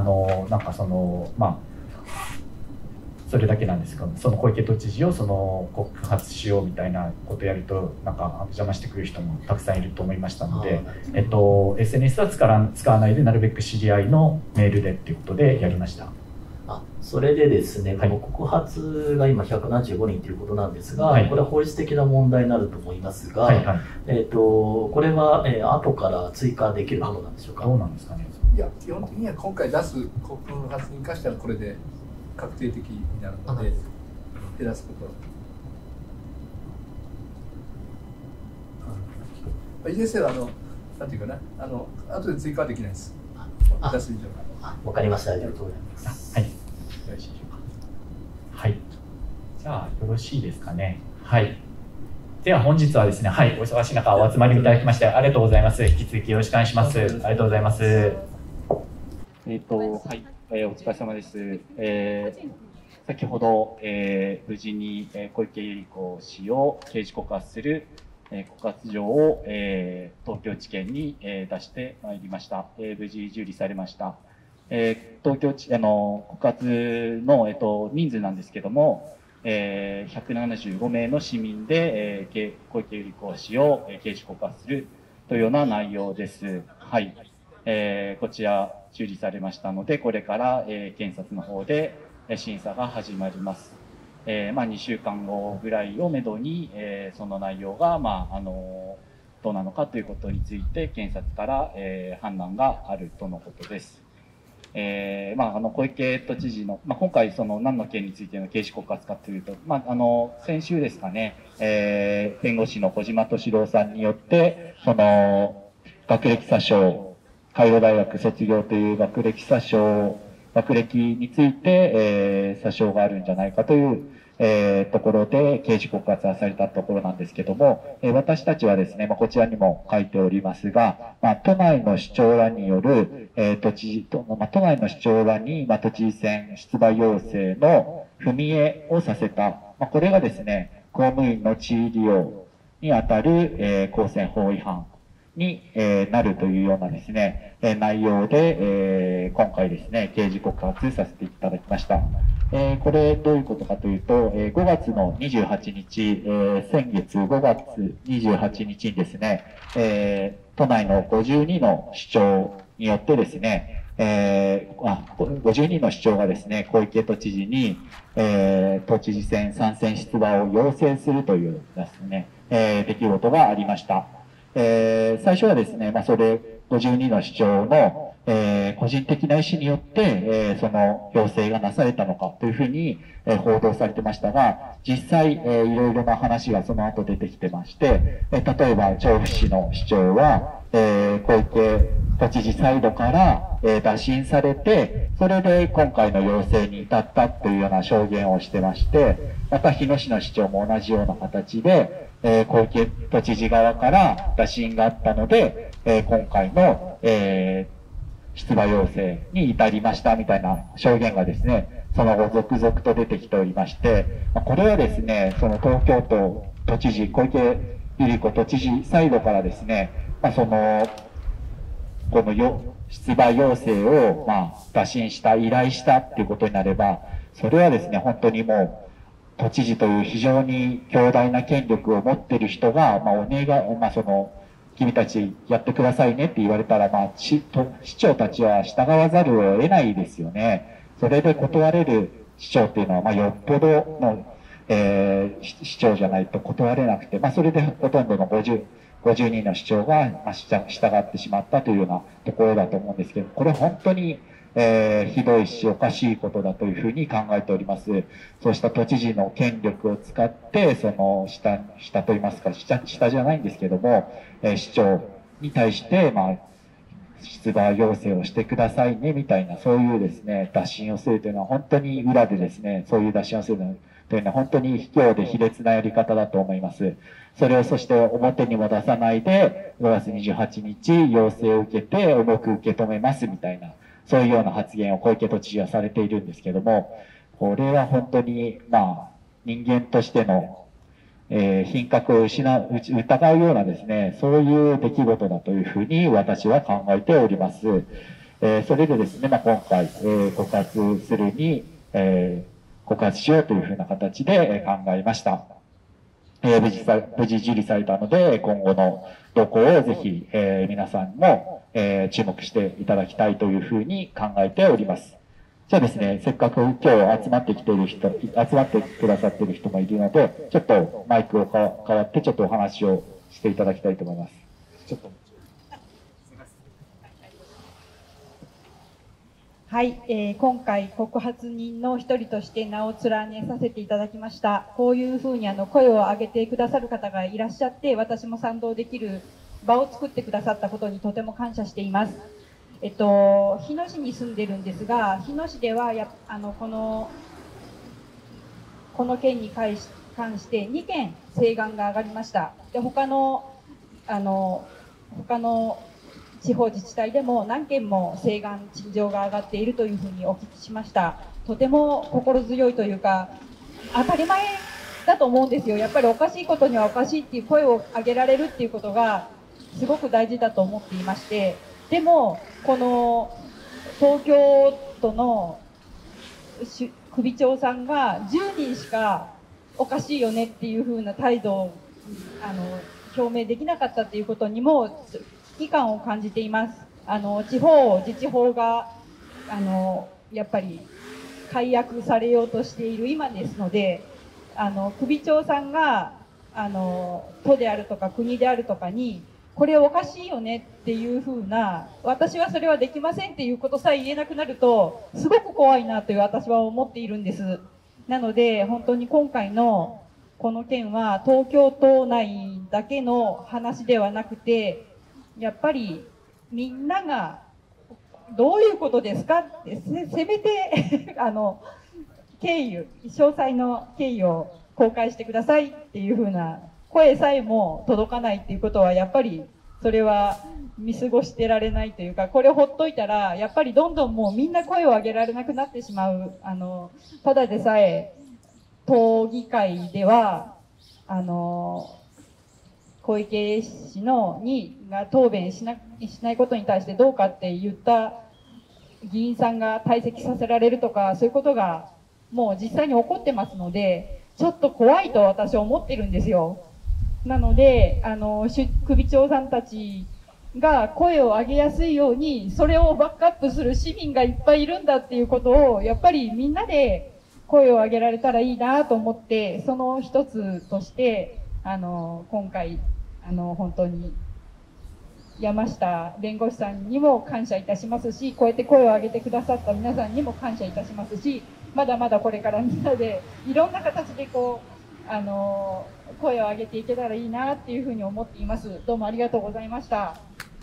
それだけなんですけど、その小池都知事を告発しようみたいなことをやると、邪魔してくる人もたくさんいると思いましたので、SNS は使わないで、なるべく知り合いのメールでっていうことでやりました。 それでですね、この告発が今175人ということなんですが、これは法律的な問題になると思いますが、これは、後から追加できるものなんでしょうか。 どうなんですかね。 いや、基本的には今回出す告発に関してはこれで確定的になるので、減らすことは。いずれにせよ、なんていうかな、後で追加はできないです。出す以上は。 わかりました。ありがとうございます。 はい。よろしいでしょうか。はい。じゃあ、よろしいですかね。はい。では、本日はですね、はい、お忙しい中、お集まりいただきまして、ありがとうございます。引き続きよろしくお願いします。ありがとうございます。はい、お疲れ様です。先ほど、無事に小池百合子氏を刑事告発する告発状を東京地検に出してまいりました。無事受理されました。東京告発の人数なんですけども、175名の市民で小池百合子氏を刑事告発するというような内容です。はい。こちら受理されましたので、これから検察の方で審査が始まります。2週間後ぐらいをめどに、その内容が、どうなのかということについて検察から、判断があるとのことです。小池都知事の、今回何の件についての刑事告発かというと、先週ですかね、弁護士の小島敏郎さんによって学歴詐称、海洋大学卒業という学歴について、詐称があるんじゃないかというところで刑事告発がされたところなんですけども、私たちはですね、こちらにも書いておりますが、都内の市長らによる、都内の市長らに、都知事選出馬要請の踏み絵をさせた、これがですね、公務員の地位利用にあたる、公選法違反になるというようなですね、内容で、今回ですね、刑事告発させていただきました。これどういうことかというと、5月の28日、先月5月28日にですね、都内の52の市長によってですね、52の市長がですね、小池都知事に、都知事選参戦出馬を要請するというですね、出来事がありました。最初はですね、それ52の市長の、個人的な意思によって、その要請がなされたのかというふうに、報道されてましたが、実際、いろいろな話がその後出てきてまして、例えば調布市の市長は、小池都知事サイドから、打診されて、それで今回の要請に至ったというような証言をしてまして、また日野市の市長も同じような形で、小池都知事側から打診があったので、今回の、出馬要請に至りましたみたいな証言がですね、その後続々と出てきておりまして、これはですね、その東京都都知事、小池百合子都知事サイドからですね、この出馬要請を打診した、依頼したっていうことになれば、それはですね、本当にもう、 都知事という非常に強大な権力を持っている人が、お願い、君たちやってくださいねって言われたら、市長たちは従わざるを得ないですよね。それで断れる市長っていうのは、よっぽどの、市長じゃないと断れなくて、それでほとんどの50人の市長が、従ってしまったというようなところだと思うんですけど、これ本当に、ひどいしおかしいことだというふうに考えております。そうした都知事の権力を使って、その下といいますか、下じゃないんですけども、市長に対して、出馬要請をしてくださいね、みたいな、そういうですね、打診をするというのは本当に裏でですね、そういう打診をするというのは本当に卑怯で卑劣なやり方だと思います。それをそして表にも出さないで、5月28日要請を受けて重く受け止めますみたいな、そういうような発言を小池都知事はされているんですけども、これは本当に、人間としての、品格を疑うようなですね、そういう出来事だというふうに私は考えております。それでですね、今回、告発するに、告発しようというふうな形で考えました。無事受理されたので、今後の動向をぜひ、皆さんも、注目していただきたいというふうに考えております。じゃあですね、せっかく今日集まってくださっている人もいるので、ちょっとマイクを変わってちょっとお話をしていただきたいと思います。ちょっとはい、今回告発人の一人として名を連ねさせていただきました。こういうふうに声を上げてくださる方がいらっしゃって、私も賛同できる場を作ってくださったことにとても感謝しています。日野市に住んでるんですが、日野市ではこの件に関して2件請願が上がりました。で、他の地方自治体でも何件も請願陳情が上がっているというふうにお聞きしました。とても心強いというか、当たり前だと思うんですよ。やっぱりおかしいことにはおかしいっていう声を上げられるっていうことがすごく大事だと思っていまして、でもこの東京都の首長さんが10人しかおかしいよねっていうふうな態度を表明できなかったっていうことにも危機感を感じています。地方自治法がやっぱり改悪されようとしている今ですので、首長さんが都であるとか国であるとかにこれおかしいよねっていうふうな、私はそれはできませんっていうことさえ言えなくなるとすごく怖いなという私は思っているんです。なので本当に今回のこの件は東京都内だけの話ではなくて、やっぱりみんながどういうことですかってせめて詳細の経緯を公開してくださいっていうふうな声さえも届かないっていうことは、やっぱりそれは見過ごしてられないというか、これをほっといたらやっぱりどんどんもうみんな声を上げられなくなってしまう。ただでさえ党議会では小池氏が答弁しないことに対してどうかって言った議員さんが退席させられるとか、そういうことがもう実際に起こってますので、ちょっと怖いと私は思ってるんですよ。なので首長さんたちが声を上げやすいように、それをバックアップする市民がいっぱいいるんだっていうことをやっぱりみんなで声を上げられたらいいなと思って、その一つとして今回本当に山下弁護士さんにも感謝いたしますし、こうやって声を上げてくださった皆さんにも感謝いたしますし、まだまだこれからみんなでいろんな形で声を上げていけたらいいなっていうふうに思っています。どうもありがとうございました。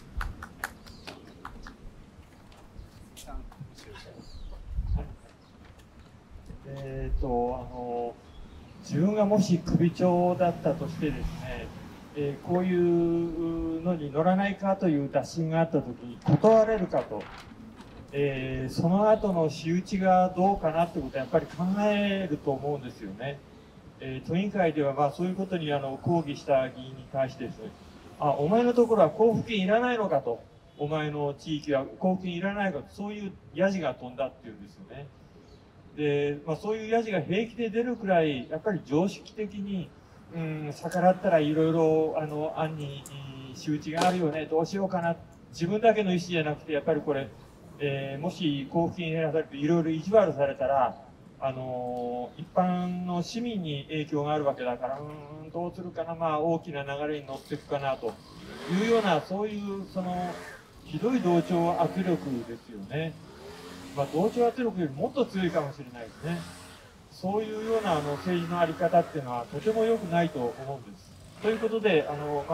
自分がもし首長だったとしてですね、こういうのに乗らないかという打診があったときに断れるかと、その後の仕打ちがどうかなということはやっぱり考えると思うんですよね。都議会ではそういうことに抗議した議員に対してですね、お前のところは交付金いらないのかと、お前の地域は交付金いらないのかと、そういうヤジが飛んだっていうんですよね。 で、そういうヤジが平気で出るくらい、やっぱり常識的に、逆らったらいろいろ、案に仕打ちがあるよね、どうしようかな。自分だけの意思じゃなくて、やっぱりこれ、もし交付金減らされていろいろ意地悪されたら、一般の市民に影響があるわけだから、どうするかな、大きな流れに乗っていくかな、というような、そういう、ひどい同調圧力ですよね。同調圧力よりもっと強いかもしれないですね。そういうような政治のあり方っていうのはとても良くないと思うんです。ということで、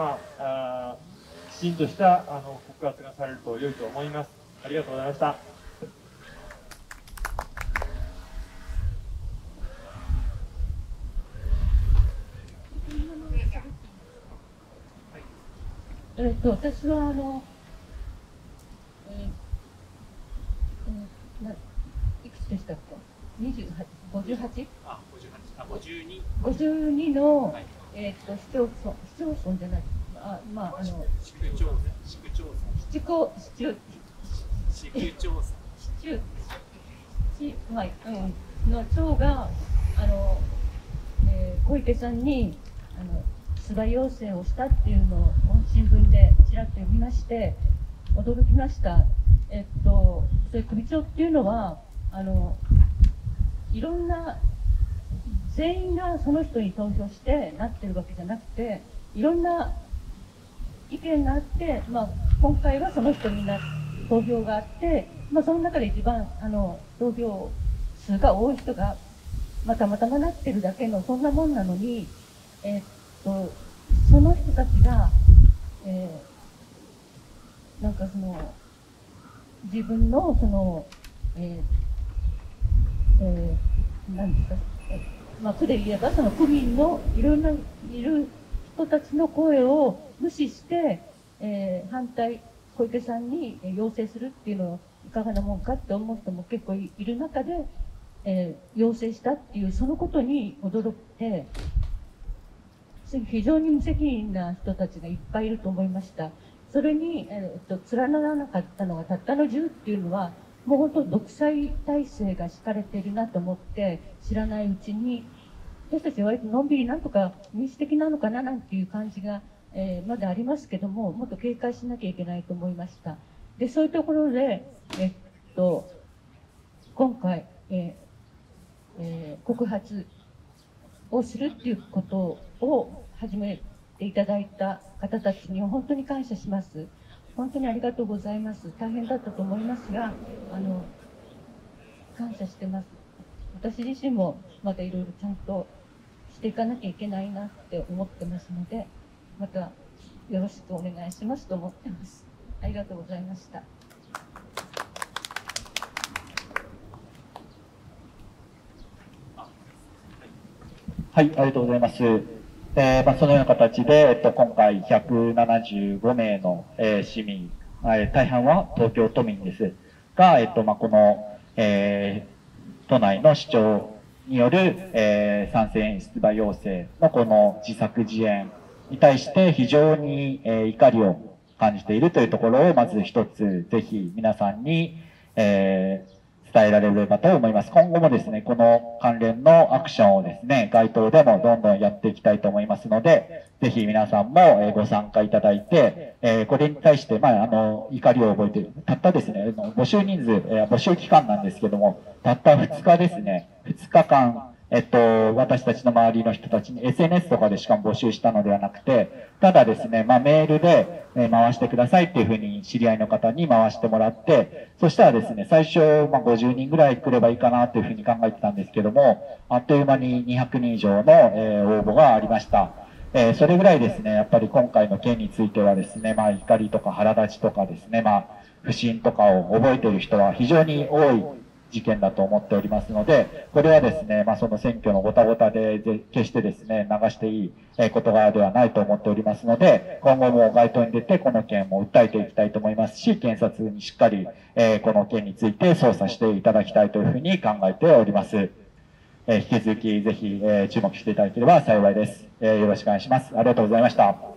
きちんとした告発がされると良いと思います。ありがとうございました。 私はいくつでしたっけ？58？ 52の、市町村じゃない、市区町の長が小池さんに出馬要請をしたっていうのを新聞でちらっと読みまして驚きました。それ首長っていうのはいろんな全員がその人に投票してなってるわけじゃなくていろんな意見があって、今回はその人に投票があって、その中で一番投票数が多い人が、たまたまなってるだけのそんなもんなのに、その人たちが、自分の何ですか、区で言えばその区民のいろんないる人たちの声を無視して、反対小池さんに要請するっていうのをいかがなもんかって思う人も結構いる中で、要請したっていうそのことに驚いて非常に無責任な人たちがいっぱいいると思いました。それに、連ならなかったのがたったの10っていうのはもう本当独裁体制が敷かれているなと思って知らないうちに私たちは割とのんびりなんとか民主的なのかななんていう感じが、まだありますけどももっと警戒しなきゃいけないと思いました。でそういうところで、今回、告発をするっていうことを始めていただいた方たちには本当に感謝します。本当にありがとうございます。大変だったと思いますが、感謝してます。私自身もまだいろいろちゃんとしていかなきゃいけないなって思ってますので、またよろしくお願いしますと思ってます。ありがとうございました。 はい、ありがとうございます。そのような形で、今回175名の、市民、大半は東京都民ですが、この、都内の市長による、参戦出馬要請のこの自作自演に対して非常に、怒りを感じているというところをまず一つぜひ皆さんに、伝えられればと思います。今後もですね、この関連のアクションをですね、街頭でもどんどんやっていきたいと思いますので、ぜひ皆さんもご参加いただいて、これに対して、怒りを覚えている。たったですね、募集人数、募集期間なんですけども、たった2日ですね、2日間、私たちの周りの人たちに SNS とかでしかも募集したのではなくて、ただですね、メールで回してくださいっていうふうに知り合いの方に回してもらって、そしたらですね、最初、50人ぐらい来ればいいかなというふうに考えてたんですけども、あっという間に200人以上の応募がありました。それぐらいですね、やっぱり今回の件についてはですね、怒りとか腹立ちとかですね、不信とかを覚えている人は非常に多い事件だと思っておりますので、これはですね、その選挙のごたごたで決してですね、流していい事柄ではないと思っておりますので、今後も街頭に出てこの件も訴えていきたいと思いますし、検察にしっかりこの件について捜査していただきたいというふうに考えております。引き続きぜひ注目していただければ幸いです。よろしくお願いします。ありがとうございました。